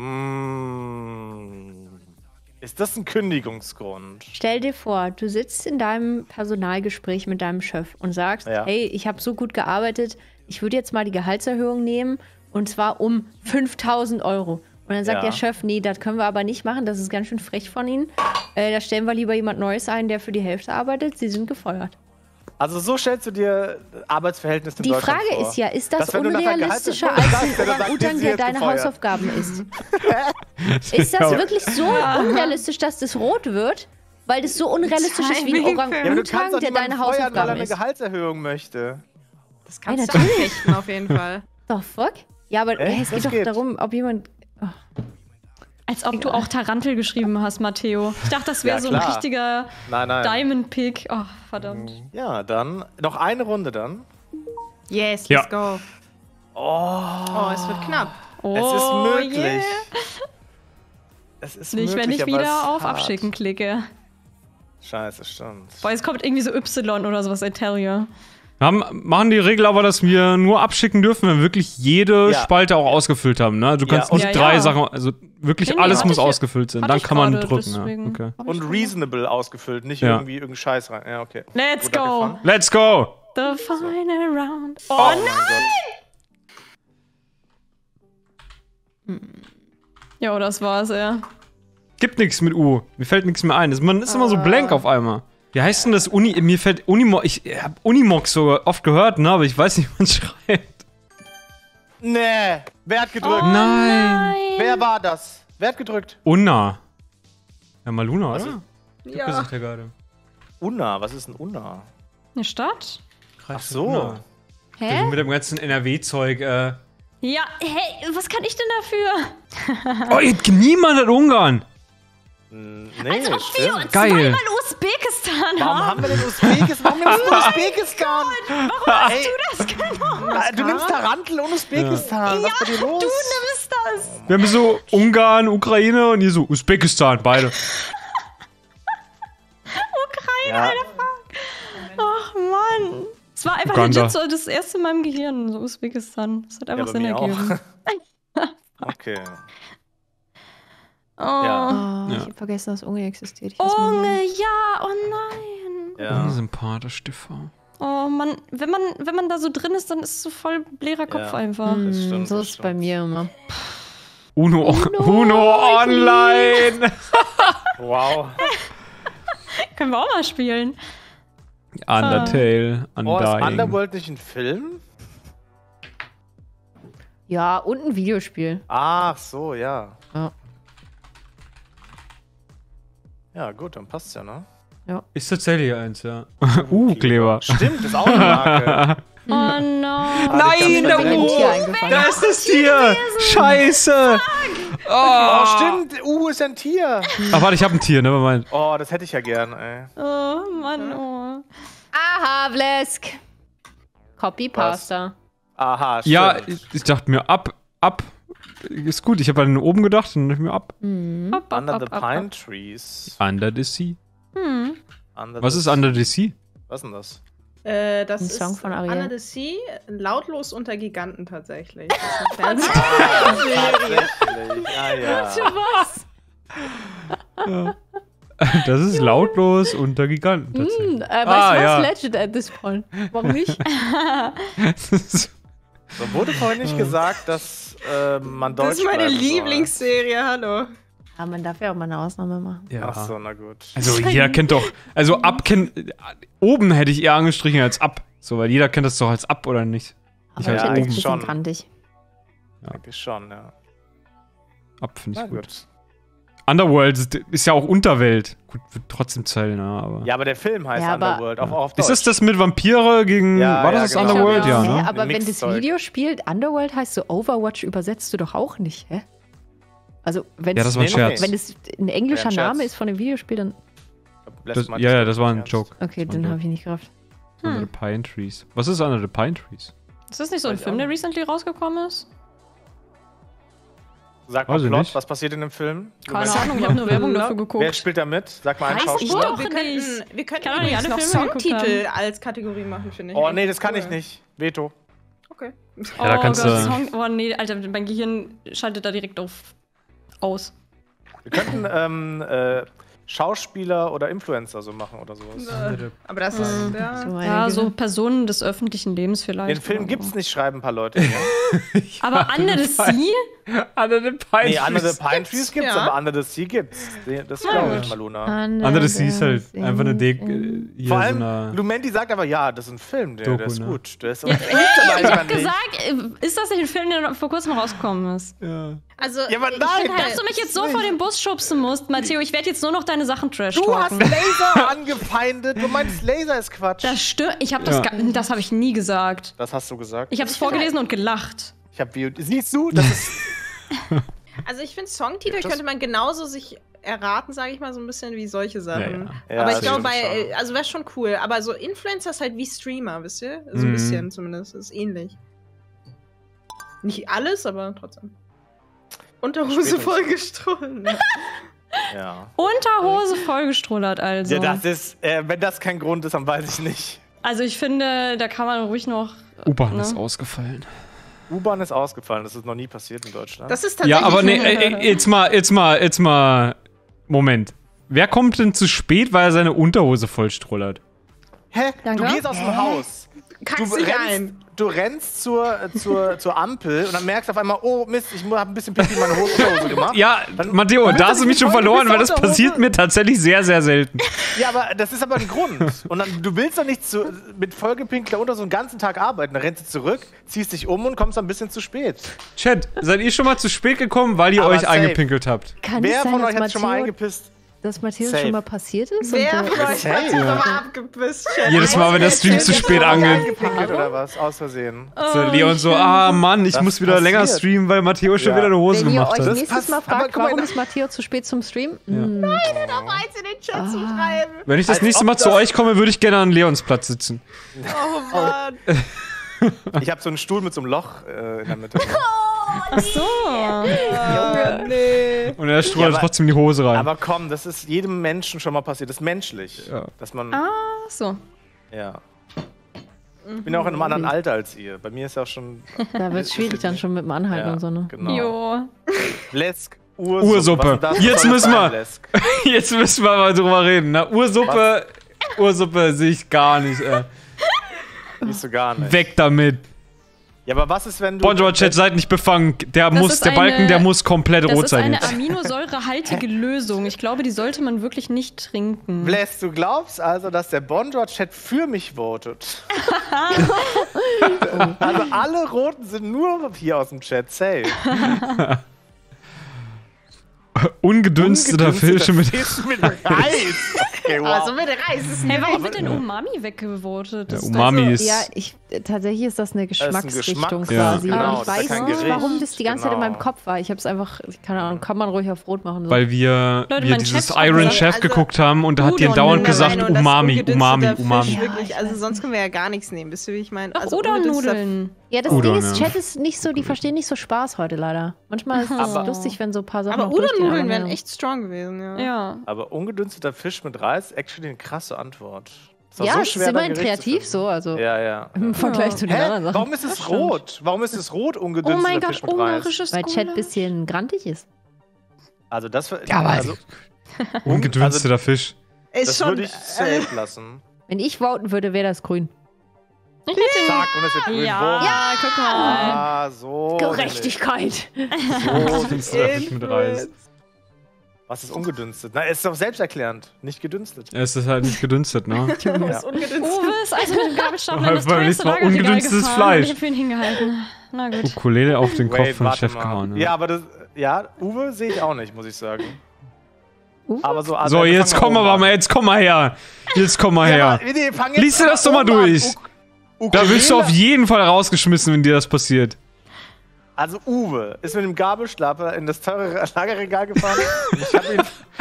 Speaker 1: Mm. Ist das ein Kündigungsgrund?
Speaker 5: Stell dir vor, du sitzt in deinem Personalgespräch mit deinem Chef und sagst,
Speaker 1: Ja.
Speaker 5: hey, ich habe so gut gearbeitet, ich würde jetzt mal die Gehaltserhöhung nehmen und zwar um fünftausend Euro. Und dann sagt
Speaker 1: Ja.
Speaker 5: der Chef, nee, das können wir aber nicht machen, das ist ganz schön frech von Ihnen. Äh, da stellen wir lieber jemand Neues ein, der für die Hälfte arbeitet. Sie sind gefeuert.
Speaker 1: Also so stellst du dir Arbeitsverhältnisse in
Speaker 5: Die
Speaker 1: Deutschland
Speaker 5: Frage
Speaker 1: vor.
Speaker 5: ist ja, ist das
Speaker 1: Dass, wenn du nach der
Speaker 5: unrealistischer
Speaker 1: Gehaltserhöhung
Speaker 5: als ein
Speaker 1: sagst, der sagt,
Speaker 5: Orang-Utan,
Speaker 1: Sie
Speaker 5: der
Speaker 1: jetzt
Speaker 5: deine
Speaker 1: gefeuert.
Speaker 5: Hausaufgaben isst? Ist das wirklich so unrealistisch, dass das rot wird? Weil das so unrealistisch ist wie ein
Speaker 4: Timing.
Speaker 1: Ja, aber du
Speaker 5: Orang-Utan,
Speaker 1: kannst doch
Speaker 5: der
Speaker 1: niemanden
Speaker 5: deine
Speaker 1: feuern, weil er
Speaker 5: Hausaufgaben
Speaker 1: eine
Speaker 5: isst.
Speaker 1: Gehaltserhöhung möchte.
Speaker 4: Das kannst
Speaker 5: Ja,
Speaker 4: du anfechten auf jeden Fall.
Speaker 5: Doch, fuck? Ja, aber
Speaker 1: Echt?
Speaker 5: hey, es geht
Speaker 1: Das
Speaker 5: doch
Speaker 1: geht.
Speaker 5: darum, ob jemand...
Speaker 3: Als ob du auch Tarantel geschrieben hast, Matteo. Ich dachte, das wäre
Speaker 1: Ja,
Speaker 3: so ein
Speaker 1: klar.
Speaker 3: richtiger
Speaker 1: Nein, nein.
Speaker 3: Diamond Pick. Oh, verdammt.
Speaker 1: Ja, dann noch eine Runde dann.
Speaker 4: Yes,
Speaker 2: Ja.
Speaker 4: let's go.
Speaker 1: Oh,
Speaker 4: Oh, es wird knapp.
Speaker 3: Oh,
Speaker 1: es ist möglich.
Speaker 3: yeah.
Speaker 1: Es ist
Speaker 3: Nicht,
Speaker 1: möglich,
Speaker 3: wenn ich
Speaker 1: aber es ist
Speaker 3: wieder auf
Speaker 1: hart.
Speaker 3: Abschicken klicke.
Speaker 1: Scheiße, stimmt.
Speaker 3: Boah, jetzt kommt irgendwie so Y oder sowas, I tell you.
Speaker 2: Wir haben, machen die Regel aber, dass wir nur abschicken dürfen, wenn wir wirklich jede
Speaker 1: Ja.
Speaker 2: Spalte auch ausgefüllt haben. Ne? Du
Speaker 1: Ja,
Speaker 2: kannst
Speaker 1: und-
Speaker 2: nicht
Speaker 3: Ja,
Speaker 2: drei
Speaker 3: ja.
Speaker 2: Sachen, also wirklich
Speaker 3: Nee, nee,
Speaker 2: alles
Speaker 3: hatte
Speaker 2: muss
Speaker 3: ich-
Speaker 2: ausgefüllt sein.
Speaker 3: hatte
Speaker 2: Dann
Speaker 3: ich
Speaker 2: kann man
Speaker 3: gerade,
Speaker 2: drücken. Ja.
Speaker 3: deswegen.
Speaker 2: Okay.
Speaker 1: Und reasonable ausgefüllt, nicht
Speaker 2: Ja.
Speaker 1: irgendwie irgendein Scheiß rein. Ja, okay.
Speaker 3: Let's
Speaker 1: Gut
Speaker 3: go.
Speaker 1: abgefahren.
Speaker 2: Let's go!
Speaker 3: The final round.
Speaker 1: Oh,
Speaker 3: Oh,
Speaker 1: mein Gott.
Speaker 3: Jo, das war's, ja.
Speaker 2: Gibt nichts mit U. Mir fällt nichts mehr ein. Das- Man ist immer so blank auf einmal. Wie heißt denn das Uni? Mir fällt Unimo. Ich hab Unimox so oft gehört, ne? Aber ich weiß nicht, wie man schreibt.
Speaker 1: Nee, wer hat gedrückt?
Speaker 3: Oh,
Speaker 2: Nein.
Speaker 1: Wer war das? Wer hat gedrückt?
Speaker 2: Unna. Ja, Maluna,
Speaker 1: Was
Speaker 2: oder?
Speaker 1: ist-
Speaker 2: Ja. Sagt er gerade.
Speaker 1: Unna, was ist ein Unna?
Speaker 3: Eine Stadt?
Speaker 1: Ach so.
Speaker 2: Unna.
Speaker 5: Hä?
Speaker 2: Mit dem ganzen N R W-Zeug, äh.
Speaker 3: Ja, hey, was kann ich denn dafür?
Speaker 2: Oh, niemand hat Ungarn!
Speaker 1: Hm, Nee,
Speaker 3: Als ob wir
Speaker 1: stimmt.
Speaker 3: uns
Speaker 2: Geil.
Speaker 3: zweimal Usbekistan
Speaker 1: Warum
Speaker 3: haben.
Speaker 1: haben wir denn Usbekistan? Warum nimmst du Usbekistan?
Speaker 3: Warum hast
Speaker 1: Ey,
Speaker 3: du das genommen?
Speaker 1: du nimmst Tarantel und Usbekistan. Was ist bei dir los?
Speaker 3: Du nimmst das.
Speaker 2: Wir haben so Ungarn, Ukraine und hier so Usbekistan, beide.
Speaker 3: Ukraine,
Speaker 1: Ja.
Speaker 3: Alter, fuck. Ach, Mann. Es war einfach
Speaker 2: Uganda.
Speaker 3: legit so das erste in meinem Gehirn, so Usbekistan. Das hat einfach
Speaker 1: bei
Speaker 3: Sinn
Speaker 1: mir
Speaker 3: ergeben.
Speaker 1: Okay.
Speaker 3: Oh.
Speaker 1: Ja.
Speaker 5: Oh,
Speaker 2: Ja.
Speaker 5: ich hab vergessen, dass Unge existiert. Ich hasse mein
Speaker 3: Unge,
Speaker 5: Leben.
Speaker 3: ja, oh nein.
Speaker 1: Ja.
Speaker 2: Unsympathisch, T V.
Speaker 3: Oh Mann, wenn man, wenn man da so drin ist, dann ist es so voll blärer Kopf
Speaker 1: Ja.
Speaker 3: einfach.
Speaker 5: Hm,
Speaker 1: Das stimmt,
Speaker 5: so
Speaker 1: das
Speaker 5: ist es bei
Speaker 1: stimmt.
Speaker 5: mir immer.
Speaker 2: Uno,
Speaker 5: Uno,
Speaker 2: Uno online!
Speaker 1: Wow.
Speaker 3: Können wir auch mal spielen.
Speaker 2: Undertale,
Speaker 1: Oh, ist
Speaker 2: Undying.
Speaker 1: Underworld nicht ein Film?
Speaker 5: Ja, und ein Videospiel.
Speaker 1: Ach so, ja.
Speaker 5: Ja.
Speaker 1: Ja, gut, dann passt's ja, ne?
Speaker 2: Ist tatsächlich eins, ja. uh, Kleber.
Speaker 1: Stimmt, ist auch eine Marke.
Speaker 3: Oh no.
Speaker 2: Nein,
Speaker 1: da
Speaker 2: da,
Speaker 5: Mir ein Tier eingefallen.
Speaker 2: da ist das Tier! Scheiße!
Speaker 1: Oh,
Speaker 2: Oh,
Speaker 1: stimmt, Uhu ist ja ein Tier.
Speaker 2: Ach, warte, ich hab ein Tier, ne? Moment.
Speaker 1: Oh, das hätte ich ja gern, ey.
Speaker 3: Oh Mann, oh.
Speaker 5: Aha, Vlesk. Copy-Pasta.
Speaker 1: Aha, stimmt.
Speaker 2: Ja, ich, ich dachte mir, ab, ab. Ist gut, ich habe an oben gedacht und dachte mir ab.
Speaker 5: Mhm.
Speaker 3: Ab, ab,
Speaker 1: Under
Speaker 3: ab,
Speaker 1: the
Speaker 3: ab,
Speaker 1: Pine
Speaker 3: ab.
Speaker 1: Trees.
Speaker 2: Under the Sea.
Speaker 3: Hm.
Speaker 1: Under
Speaker 2: Was
Speaker 1: the
Speaker 2: ist Under the Sea?
Speaker 1: Was ist denn das?
Speaker 4: Äh, das
Speaker 5: Ein
Speaker 4: ist
Speaker 5: Song von Ariel.
Speaker 4: Under the Sea, lautlos unter Giganten tatsächlich. Das ist eine Fernsehserie.
Speaker 1: Tatsächlich, ah ja.
Speaker 5: Was?
Speaker 2: Das ist lautlos unter Giganten
Speaker 5: Hm,
Speaker 2: tatsächlich.
Speaker 5: äh, weißt
Speaker 2: Ah,
Speaker 5: du was?
Speaker 2: ja.
Speaker 5: Legend at this point. Warum nicht?
Speaker 1: So, wurde vorhin nicht gesagt, dass äh, man Deutsch
Speaker 4: Das ist meine
Speaker 1: bleiben soll?
Speaker 4: Lieblingsserie, hallo.
Speaker 5: Ja, man darf ja auch mal eine Ausnahme machen.
Speaker 2: ja.
Speaker 1: Ach so, na gut.
Speaker 2: Also jeder kennt doch, also ab kennt, oben hätte ich eher angestrichen als ab. So, weil jeder kennt das doch als ab, oder nicht?
Speaker 5: Aber
Speaker 2: Ich halt
Speaker 5: ich finde das
Speaker 1: eigentlich
Speaker 5: ein bisschen
Speaker 1: schon.
Speaker 5: kantig.
Speaker 1: Eigentlich schon, ja.
Speaker 2: Ab finde
Speaker 1: Na
Speaker 2: ich gut.
Speaker 1: gut.
Speaker 2: Underworld ist, ist ja auch Unterwelt. Gut, wird trotzdem zählen, ja, aber.
Speaker 1: Ja, aber der Film heißt
Speaker 5: Ja, aber-
Speaker 1: Underworld, auch, auch auf
Speaker 2: Ist
Speaker 1: Deutsch.
Speaker 2: das das mit Vampire gegen.
Speaker 1: Ja,
Speaker 2: war das
Speaker 1: ja,
Speaker 2: das
Speaker 1: genau.
Speaker 2: Underworld?
Speaker 4: Ich
Speaker 2: Ja,
Speaker 4: glaub,
Speaker 2: ne?
Speaker 5: Hä, aber
Speaker 1: Ein
Speaker 5: wenn das
Speaker 1: Mixzeug.
Speaker 5: Video spielt, Underworld heißt so Overwatch, übersetzt du doch auch nicht, hä? Also, wenn
Speaker 2: Ja, das war ein
Speaker 1: Nee,
Speaker 2: Scherz.
Speaker 5: wenn es ein englischer
Speaker 1: Ja, ein
Speaker 5: Name
Speaker 1: Scherz.
Speaker 5: ist von dem Videospiel, dann.
Speaker 1: Lässt
Speaker 2: Das,
Speaker 1: man
Speaker 2: ja,
Speaker 1: das
Speaker 2: ja, das war ein
Speaker 1: ernst.
Speaker 2: Joke.
Speaker 5: Okay,
Speaker 2: Das war ein
Speaker 5: den
Speaker 2: Joke.
Speaker 5: habe ich nicht gerafft.
Speaker 2: Under the Pine Trees. Was ist Under the Pine Trees?
Speaker 3: Ist das nicht so ein
Speaker 1: Weiß ich
Speaker 3: Film,
Speaker 1: auch
Speaker 3: der
Speaker 1: nicht.
Speaker 3: recently rausgekommen ist?
Speaker 1: Sag mal
Speaker 2: Weiß ich
Speaker 1: Plot,
Speaker 2: nicht.
Speaker 1: was passiert in dem Film?
Speaker 3: Keine
Speaker 1: Wer-
Speaker 3: Ahnung, ich habe nur Werbung dafür
Speaker 1: Wer
Speaker 3: geguckt.
Speaker 1: spielt da mit? Sag mal einen
Speaker 3: Weiß ich
Speaker 1: Schauspieler.
Speaker 3: doch.
Speaker 4: wir
Speaker 3: nicht.
Speaker 4: könnten, wir könnten
Speaker 3: Kann doch nicht
Speaker 4: übrigens
Speaker 3: alle
Speaker 4: noch
Speaker 3: Filme geguckt
Speaker 4: Songtitel als Kategorie machen, finde ich.
Speaker 1: Oh
Speaker 4: echt
Speaker 1: nee, das kann
Speaker 4: cool.
Speaker 1: ich nicht. Veto.
Speaker 4: Okay.
Speaker 2: Ja, da
Speaker 3: oh
Speaker 2: kannst
Speaker 3: Gott,
Speaker 2: du-
Speaker 3: Song, oh nee, Alter, mein Gehirn schaltet da direkt auf aus.
Speaker 1: Wir könnten ähm, äh, Schauspieler oder Influencer so machen oder sowas.
Speaker 4: Äh, Aber das ist, ja.
Speaker 5: So eine
Speaker 3: Ja, so
Speaker 5: Gehirn-
Speaker 3: Personen des öffentlichen Lebens vielleicht.
Speaker 1: Den Film
Speaker 3: oder
Speaker 1: gibt's
Speaker 3: so.
Speaker 1: nicht, schreiben ein paar Leute. Ja?
Speaker 3: Aber Under the Sea?
Speaker 2: Under the Pine
Speaker 1: Nee, Under the Pine Trees gibt's,
Speaker 4: ja.
Speaker 1: aber Under the Sea gibt's. Das glaube ich, Maluna.
Speaker 2: Under the Sea ist halt
Speaker 5: Sea
Speaker 2: einfach eine De
Speaker 5: in-
Speaker 2: hier
Speaker 1: Vor
Speaker 2: so
Speaker 1: allem,
Speaker 2: eine
Speaker 1: Lumenti sagt aber, ja, das ist ein Film, der,
Speaker 2: Doku,
Speaker 1: der ist
Speaker 2: ne?
Speaker 1: gut. Der ist
Speaker 3: Ja,
Speaker 1: aber
Speaker 3: ich
Speaker 1: gibt's aber
Speaker 3: ich
Speaker 1: einfach
Speaker 3: hab
Speaker 1: nicht.
Speaker 3: gesagt, ist das nicht ein Film, der vor kurzem rausgekommen ist?
Speaker 2: ja.
Speaker 4: Also,
Speaker 1: Ja, aber
Speaker 4: ich
Speaker 1: nein,
Speaker 4: find halt-
Speaker 3: Dass du mich jetzt so vor den Bus schubsen musst, Matteo, ich werde jetzt nur noch deine Sachen trash
Speaker 1: Du hast
Speaker 3: talken.
Speaker 1: Laser angefeindet. Du meinst, Laser ist Quatsch.
Speaker 3: Das stimmt, ich habe das,
Speaker 2: Ja.
Speaker 3: gar- das habe ich nie gesagt.
Speaker 1: Das hast du gesagt.
Speaker 3: Ich habe es vorgelesen und gelacht.
Speaker 1: Ich hab Bio. Siehst du? Das ist.
Speaker 4: Also ich finde, Songtitel
Speaker 1: Das-
Speaker 4: könnte man genauso sich erraten, sage ich mal, so ein bisschen wie solche Sachen.
Speaker 1: Ja,
Speaker 4: aber
Speaker 1: das
Speaker 4: ich glaube,
Speaker 1: stimmt
Speaker 4: bei,
Speaker 1: schon.
Speaker 4: also wäre schon cool. Aber so Influencer ist halt wie Streamer, wisst ihr? So ein
Speaker 2: Mhm.
Speaker 4: bisschen zumindest. Das ist ähnlich. Nicht alles, aber trotzdem. Unterhose
Speaker 1: Später.
Speaker 4: vollgestohlen. Ja.
Speaker 1: Ja.
Speaker 3: Unterhose vollgestrullert also.
Speaker 1: Ja, das ist. Äh, wenn das kein Grund ist, dann weiß ich nicht.
Speaker 3: Also ich finde, da kann man ruhig noch...
Speaker 2: U-Bahn
Speaker 3: ne?
Speaker 2: ist ausgefallen.
Speaker 1: U-Bahn ist ausgefallen. Das ist noch nie passiert in Deutschland.
Speaker 4: Das ist tatsächlich.
Speaker 2: Ja, aber nee, äh, äh, jetzt mal, jetzt mal, jetzt mal. Moment. Wer kommt denn zu spät, weil er seine Unterhose vollstrullert?
Speaker 1: Hä?
Speaker 3: Danke.
Speaker 1: Du gehst aus dem Haus.
Speaker 4: Kackst
Speaker 1: Du
Speaker 4: dich
Speaker 1: rennst,
Speaker 4: ein.
Speaker 1: du rennst zur, zur, zur Ampel und dann merkst du auf einmal, oh Mist, ich habe ein bisschen Pipi in meine Unterhose gemacht.
Speaker 2: Ja,
Speaker 1: Dann-
Speaker 2: Matteo,
Speaker 1: dann
Speaker 2: da
Speaker 1: hast
Speaker 2: hast
Speaker 1: du
Speaker 2: du mich
Speaker 1: die
Speaker 2: schon
Speaker 1: voll
Speaker 2: verloren, weil das
Speaker 1: gewisse
Speaker 2: passiert
Speaker 1: Unterhose.
Speaker 2: mir tatsächlich sehr, sehr selten.
Speaker 1: Ja, aber das ist aber ein Grund. Und dann, du willst doch nicht zu, mit vollgepinkter Unterhose einen ganzen Tag arbeiten. Dann rennst du zurück, ziehst dich um und kommst dann ein bisschen zu spät.
Speaker 2: Chat, seid ihr schon mal zu spät gekommen, weil ihr
Speaker 1: Aber
Speaker 2: euch
Speaker 1: safe.
Speaker 2: eingepinkelt habt?
Speaker 5: Kann
Speaker 1: Wer
Speaker 5: es sein,
Speaker 1: von
Speaker 5: dass
Speaker 1: euch hat sich schon mal
Speaker 5: Matteo
Speaker 1: eingepisst?
Speaker 5: dass Matthäus
Speaker 1: Safe.
Speaker 5: schon mal passiert ist?
Speaker 4: Wer
Speaker 5: und
Speaker 4: von
Speaker 5: der-
Speaker 4: euch hat sich nochmal abgepisst? Chat?
Speaker 2: Jedes Mal, wenn der Stream zu spät angeht.
Speaker 1: Gepinkelt oder was? Aus Versehen.
Speaker 2: So, Leon so, ah Mann, ich
Speaker 1: Das
Speaker 2: muss wieder länger
Speaker 1: passiert.
Speaker 2: streamen, weil Matthäus schon
Speaker 1: Ja.
Speaker 2: wieder eine Hose
Speaker 5: Wenn ihr
Speaker 2: gemacht
Speaker 5: euch
Speaker 2: hat.
Speaker 1: Das
Speaker 5: nächstes
Speaker 1: passt-
Speaker 5: Mal
Speaker 1: aber
Speaker 5: fragt,
Speaker 1: guck mal,
Speaker 5: warum
Speaker 1: da-
Speaker 5: ist Matthäus zu spät zum Stream?
Speaker 2: Ja.
Speaker 5: Hm.
Speaker 4: Noch eins in den Chat zu schreiben.
Speaker 2: Wenn ich das
Speaker 1: Als
Speaker 2: nächste
Speaker 1: ob
Speaker 2: Mal zu
Speaker 1: das-
Speaker 2: euch komme, würde ich gerne an Leons Platz sitzen.
Speaker 4: Oh Mann.
Speaker 1: Ich habe so einen Stuhl mit so einem Loch äh, in der Mitte.
Speaker 3: Ach so.
Speaker 4: Junge, nee.
Speaker 2: Und er strahlt
Speaker 1: Ja, aber-
Speaker 2: trotzdem die Hose rein.
Speaker 1: Aber komm, das ist jedem Menschen schon mal passiert. Das ist menschlich.
Speaker 2: Ja.
Speaker 1: Dass man.
Speaker 3: Ach so.
Speaker 1: Ja. Ich bin ja auch in einem anderen Alter als ihr. Bei mir ist ja auch schon.
Speaker 5: Da wird es schwierig dann schon mit dem Anhalten
Speaker 1: Ja,
Speaker 5: und so, ne?
Speaker 1: genau.
Speaker 3: Jo.
Speaker 1: Lesk, Ursuppe.
Speaker 2: Ursuppe.
Speaker 1: Was ist das?
Speaker 2: Jetzt
Speaker 1: Was soll
Speaker 2: müssen
Speaker 1: das
Speaker 2: wir-
Speaker 1: sein, Lesk?
Speaker 2: Jetzt müssen wir mal drüber reden. Na, Ursuppe, Ursuppe sehe ich gar nicht. Äh.
Speaker 1: Siehst du gar nicht.
Speaker 2: Weg damit.
Speaker 1: Ja, aber was ist, wenn du.
Speaker 2: Bonjour-Chat, seid nicht befangen. Der
Speaker 3: Das
Speaker 2: muss,
Speaker 3: ist
Speaker 2: der Balken,
Speaker 3: eine-
Speaker 2: der muss komplett
Speaker 3: Das
Speaker 2: rot
Speaker 3: ist
Speaker 2: sein
Speaker 3: eine
Speaker 2: jetzt.
Speaker 3: aminosäurehaltige Lösung. Ich glaube, die sollte man wirklich nicht trinken.
Speaker 1: Bless, du glaubst also, dass der Bonjour-Chat für mich votet? Also alle Roten sind nur hier aus dem Chat. Safe.
Speaker 2: Ungedünsteter Fische mit.
Speaker 1: Fisch mit Reis. Okay, wow.
Speaker 4: Also mit Reis ist
Speaker 3: Hey, warum
Speaker 1: aber-
Speaker 3: wird denn Umami weggevotet?
Speaker 2: Ja,
Speaker 3: Das ist
Speaker 2: Umami
Speaker 3: doch
Speaker 2: ist.
Speaker 5: Ja, ich, tatsächlich ist das eine
Speaker 1: ist ein
Speaker 5: Geschmacksrichtung
Speaker 1: Geschmack-
Speaker 2: Ja.
Speaker 5: quasi.
Speaker 1: Genau,
Speaker 5: Aber
Speaker 1: das
Speaker 5: ich
Speaker 1: ist ja
Speaker 5: weiß
Speaker 1: kein
Speaker 5: nicht,
Speaker 1: Gericht.
Speaker 5: warum das die ganze Zeit in
Speaker 1: Genau.
Speaker 5: meinem Kopf war. Ich habe es einfach, keine Ahnung, kann man ruhig auf Rot machen. So.
Speaker 2: Weil wir,
Speaker 3: Leute,
Speaker 2: wir
Speaker 3: mein
Speaker 2: dieses
Speaker 3: Chat hat
Speaker 2: Iron
Speaker 3: gesagt,
Speaker 2: Chef
Speaker 4: also
Speaker 2: geguckt haben und da hat die
Speaker 4: Udon
Speaker 2: dauernd
Speaker 4: bin der
Speaker 2: gesagt,
Speaker 4: Meinung, dass
Speaker 2: Umami,
Speaker 4: ungedünsteter
Speaker 2: Umami,
Speaker 4: Fisch
Speaker 2: Umami.
Speaker 4: Wirklich, also sonst können wir ja gar nichts nehmen. Wisst ihr, wie ich meine?
Speaker 3: Doch,
Speaker 4: Also
Speaker 3: oder
Speaker 4: ungedünsteter-
Speaker 3: Nudeln.
Speaker 5: Ja, das
Speaker 2: Udon,
Speaker 5: Ding ist,
Speaker 2: ja.
Speaker 5: Chat ist nicht so, die verstehen nicht so Spaß heute leider. Manchmal ist es
Speaker 1: Aber-
Speaker 5: lustig, wenn so ein paar Sachen
Speaker 4: Aber
Speaker 5: noch durchgehen,
Speaker 4: Udon-Nudeln
Speaker 5: aber
Speaker 4: wären
Speaker 5: ja.
Speaker 4: echt strong gewesen, ja.
Speaker 3: Ja.
Speaker 1: Aber ungedünsteter Fisch mit Reis, actually eine krasse Antwort. Ist doch
Speaker 5: Ja,
Speaker 1: so
Speaker 5: es ist
Speaker 1: schwer, da
Speaker 5: immerhin
Speaker 1: Gericht zu
Speaker 5: kreativ
Speaker 1: finden.
Speaker 5: so, also
Speaker 1: Ja, ja.
Speaker 5: im Vergleich zu den
Speaker 1: Hä?
Speaker 5: anderen Sachen.
Speaker 1: Warum ist es rot? Warum ist es rot
Speaker 3: Oh
Speaker 1: ungedünsteter
Speaker 3: mein
Speaker 1: Fisch
Speaker 3: Gott,
Speaker 1: mit Reis?
Speaker 3: ungarisches
Speaker 5: Weil Chat ein
Speaker 3: Gulasch.
Speaker 5: bisschen grantig ist.
Speaker 1: Also das
Speaker 2: Ja, aber
Speaker 1: also,
Speaker 2: ungedünsteter Fisch.
Speaker 4: Ist
Speaker 1: das
Speaker 4: schon.
Speaker 1: würde ich safe lassen.
Speaker 5: Wenn ich voten würde, wäre das grün.
Speaker 3: Ich hätte ihn.
Speaker 1: Zack, und es wird grün.
Speaker 3: Ja,
Speaker 1: Bumm.
Speaker 3: ja, guck mal.
Speaker 1: Ah, so.
Speaker 5: Gerechtigkeit.
Speaker 2: Ungedünsteter Fisch mit Reis.
Speaker 1: Was ist ungedünstet? Na, ist doch selbsterklärend. Nicht gedünstet.
Speaker 2: Es ist halt nicht gedünstet, ne?
Speaker 4: Ist ungedünstet.
Speaker 3: Uwe ist also mit dem Gabelstapler in das
Speaker 2: Beim
Speaker 3: teuerste
Speaker 2: nächsten Mal
Speaker 3: Lagerregal
Speaker 2: ungedünstetes
Speaker 3: gefahren.
Speaker 2: Fleisch.
Speaker 3: Ich hab für ihn hingehalten. Na gut.
Speaker 2: Ukulele auf den Kopf
Speaker 1: Wait,
Speaker 2: von
Speaker 1: warte
Speaker 2: Chef
Speaker 1: mal.
Speaker 2: gehauen. Ne?
Speaker 1: Ja, aber das. Ja, Uwe sehe ich auch nicht, muss ich sagen.
Speaker 5: Uwe?
Speaker 1: Aber so,
Speaker 2: So, jetzt komm mal, mal, jetzt komm mal her. Jetzt komm mal her. Lies dir das doch mal durch. Da wirst du auf jeden Fall rausgeschmissen, wenn dir das passiert.
Speaker 1: Also Uwe ist mit dem Gabelstapler in das teure Lagerregal gefahren. Und ich habe ihn,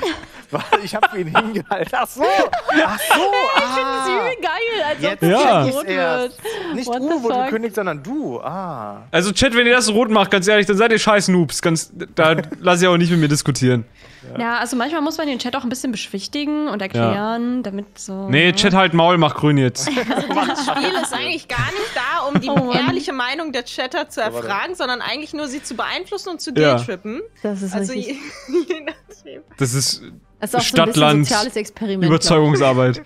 Speaker 1: ich hab ihn hingehalten. Ach so, ach so. Ah,
Speaker 5: geil, als
Speaker 1: jetzt
Speaker 2: Ja.
Speaker 1: check ich's erst. Nicht
Speaker 5: What the
Speaker 1: Uwe wurde
Speaker 5: fuck?
Speaker 1: gekündigt, sondern du. Ah.
Speaker 2: Also Chat, wenn ihr das rot macht, ganz ehrlich, dann seid ihr scheiß Noobs. Ganz, da lass ich auch nicht mit mir diskutieren.
Speaker 3: Ja, also manchmal muss man den Chat auch ein bisschen beschwichtigen und erklären, damit so.
Speaker 2: Nee,
Speaker 3: ne?
Speaker 2: Chat halt Maul, mach grün jetzt.
Speaker 4: Das Spiel ist eigentlich gar nicht da, um die
Speaker 3: Oh Mann.
Speaker 4: ehrliche Meinung der Chatter zu erfragen, sondern eigentlich nur sie zu beeinflussen und zu
Speaker 2: Ja.
Speaker 4: guilt-trippen.
Speaker 5: Das ist
Speaker 4: Also
Speaker 5: richtig.
Speaker 4: je, je nachdem.
Speaker 2: Das ist
Speaker 5: Das ist auch
Speaker 2: Stadt,
Speaker 5: so ein
Speaker 2: Land,
Speaker 5: bisschen soziales Experiment.
Speaker 2: Überzeugungsarbeit.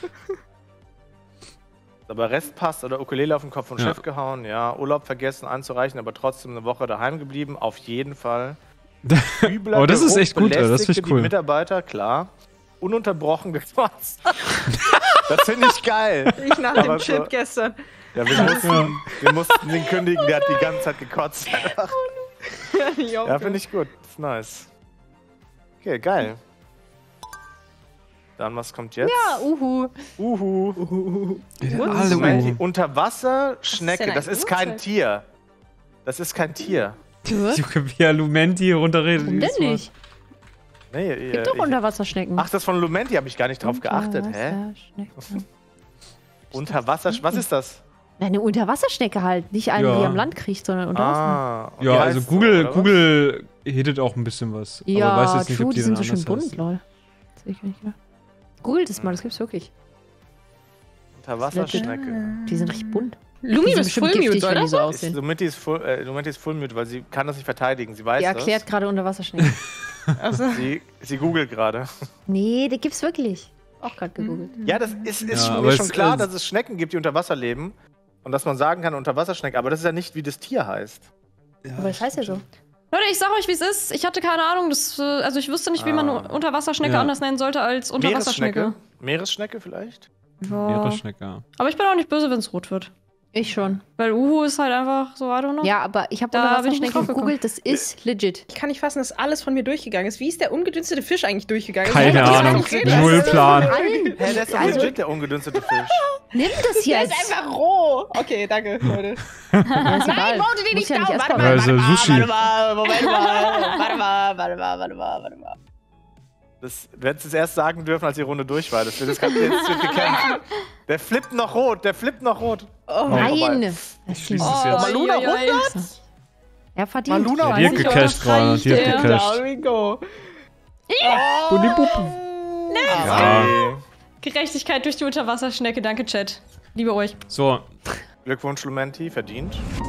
Speaker 1: Aber Rest passt oder Ukulele auf den Kopf von
Speaker 2: Ja.
Speaker 1: Chef gehauen. Ja, Urlaub vergessen anzureichen, aber trotzdem eine Woche daheim geblieben. Auf jeden Fall. Übler
Speaker 2: Oh, das ist
Speaker 1: Geruch
Speaker 2: echt gut, ey, das
Speaker 1: belästigte
Speaker 2: find ich cool.
Speaker 1: Die Mitarbeiter, klar. Ununterbrochen gekotzt. Das finde ich geil.
Speaker 4: Ich nach
Speaker 1: Aber
Speaker 4: dem Chip
Speaker 1: so-
Speaker 4: gestern.
Speaker 1: Ja, wir mussten, wir mussten den kündigen, der hat die ganze Zeit gekotzt. Ja, finde ich gut. Das ist nice. Okay, geil. Dann, was kommt jetzt?
Speaker 5: Ja, uhu.
Speaker 1: Uhu.
Speaker 2: Alle
Speaker 1: Moment, die
Speaker 2: Uhu.
Speaker 1: Unterwasserschnecke,
Speaker 4: denn
Speaker 1: das
Speaker 4: ein
Speaker 1: ist kein
Speaker 4: Uhrzeit?
Speaker 1: Tier. Das ist kein Tier.
Speaker 2: Junge, wie er Lumenti hier runterredet.
Speaker 5: Warum denn
Speaker 2: jedes Mal.
Speaker 5: nicht?
Speaker 1: Nee, ihr,
Speaker 5: Gibt doch
Speaker 1: ich,
Speaker 5: Unterwasserschnecken.
Speaker 1: ach, das von Lumenti habe ich gar nicht drauf geachtet. Hä?
Speaker 5: Unterwasserschnecken.
Speaker 1: Unterwasser, was ist das?
Speaker 5: Eine Unterwasserschnecke halt. Nicht eine,
Speaker 2: Ja.
Speaker 5: die am Land kriecht, sondern unter Wasser.
Speaker 1: Ah, und
Speaker 2: Ja,
Speaker 1: die
Speaker 2: also
Speaker 1: heißt so,
Speaker 2: Google,
Speaker 1: oder was?
Speaker 2: Google hittet auch ein bisschen was.
Speaker 5: Ja,
Speaker 2: aber weiß jetzt nicht,
Speaker 5: true,
Speaker 2: ob
Speaker 5: die
Speaker 2: die
Speaker 5: sind
Speaker 2: dann
Speaker 5: so schön
Speaker 2: anders
Speaker 5: bunt,
Speaker 2: heißt.
Speaker 5: lol. Das sehe ich nicht, ne? Googelt es mal, das gibt's wirklich.
Speaker 1: Unterwasserschnecke.
Speaker 5: Die sind richtig bunt.
Speaker 4: Lumi
Speaker 5: Die sind
Speaker 4: ist
Speaker 5: bestimmt
Speaker 4: Full Mute,
Speaker 5: giftig, wenn
Speaker 4: oder?
Speaker 5: die so
Speaker 1: Ist,
Speaker 5: aussehen.
Speaker 1: Lumenti ist full, äh, Lumenti ist full mute, weil sie kann das nicht verteidigen. Sie weiß
Speaker 5: Die erklärt
Speaker 1: das.
Speaker 5: gerade Unterwasserschnecken.
Speaker 4: Also,
Speaker 1: Sie, sie googelt gerade.
Speaker 5: Nee, die gibt's wirklich. Auch gerade gegoogelt.
Speaker 1: Ja, das ist, ist
Speaker 2: Ja,
Speaker 1: schon,
Speaker 2: aber
Speaker 1: mir
Speaker 2: es-
Speaker 1: schon klar,
Speaker 2: es-
Speaker 1: dass es Schnecken gibt, die unter Wasser leben. Und dass man sagen kann, Unterwasserschnecke. Aber das ist ja nicht, wie das Tier heißt.
Speaker 5: Aber das heißt ja so.
Speaker 3: Leute, ich sag euch, wie es ist. Ich hatte keine Ahnung. Das, äh, also ich wüsste nicht, wie man
Speaker 1: Ah.
Speaker 3: eine Unterwasserschnecke
Speaker 2: Ja.
Speaker 3: anders nennen sollte als Unterwasserschnecke.
Speaker 1: Meeresschnecke? Meeresschnecke vielleicht?
Speaker 3: Ja.
Speaker 2: Meeresschnecke, ja.
Speaker 3: Aber ich bin auch nicht böse, wenn es rot wird.
Speaker 5: Ich schon.
Speaker 3: Weil Uhu ist halt einfach so, I don't know.
Speaker 5: Ja, aber ich habe
Speaker 3: Da bin ich nicht
Speaker 5: Unterwasserschnecken
Speaker 3: drauf gekommen.
Speaker 5: gegoogelt, das ist legit.
Speaker 4: Ich kann nicht fassen, dass alles von mir durchgegangen ist. Wie ist der ungedünstete Fisch eigentlich durchgegangen?
Speaker 2: Keine
Speaker 4: Das ist
Speaker 2: Ahnung.
Speaker 4: nicht
Speaker 2: Null
Speaker 4: das ist
Speaker 2: Plan.
Speaker 5: Nein,
Speaker 1: Hä, der ist doch
Speaker 5: Also-
Speaker 1: legit, der ungedünstete Fisch.
Speaker 5: nimm das
Speaker 4: Der
Speaker 5: jetzt.
Speaker 4: ist einfach roh. Okay, danke, Leute.
Speaker 5: Ja, ist egal.
Speaker 4: Mounte den
Speaker 5: Muss
Speaker 4: nicht
Speaker 5: ja
Speaker 4: down.
Speaker 5: nicht erst
Speaker 4: Warte
Speaker 5: mal-
Speaker 2: Ja,
Speaker 4: mal,
Speaker 2: ist
Speaker 4: warte
Speaker 2: ja
Speaker 4: mal,
Speaker 2: Sushi.
Speaker 4: warte mal, Moment mal. Warte mal, warte mal, warte mal, warte mal.
Speaker 1: Das hättest du es erst sagen dürfen, als die Runde durch war. Das wird das ganze jetzt wird gekämpft. Der flippt noch rot, der flippt noch rot.
Speaker 4: Oh,
Speaker 5: Nein.
Speaker 2: Ich schließe es jetzt.
Speaker 1: Maluna
Speaker 3: Ui, ui, ui.
Speaker 1: hundert?
Speaker 5: Ja, verdient.
Speaker 1: Maluna
Speaker 2: Ja,
Speaker 3: weiß
Speaker 2: die hat
Speaker 3: nicht, ob
Speaker 2: gecasht
Speaker 3: das
Speaker 2: gerade.
Speaker 3: reicht,
Speaker 2: Die hat
Speaker 3: ey.
Speaker 2: gecasht.
Speaker 4: Down we go.
Speaker 2: Budibup. Ja.
Speaker 1: Okay.
Speaker 3: Gerechtigkeit durch die Unterwasserschnecke, danke Chat. Liebe euch.
Speaker 2: So,
Speaker 1: Glückwunsch, Lumenti, verdient.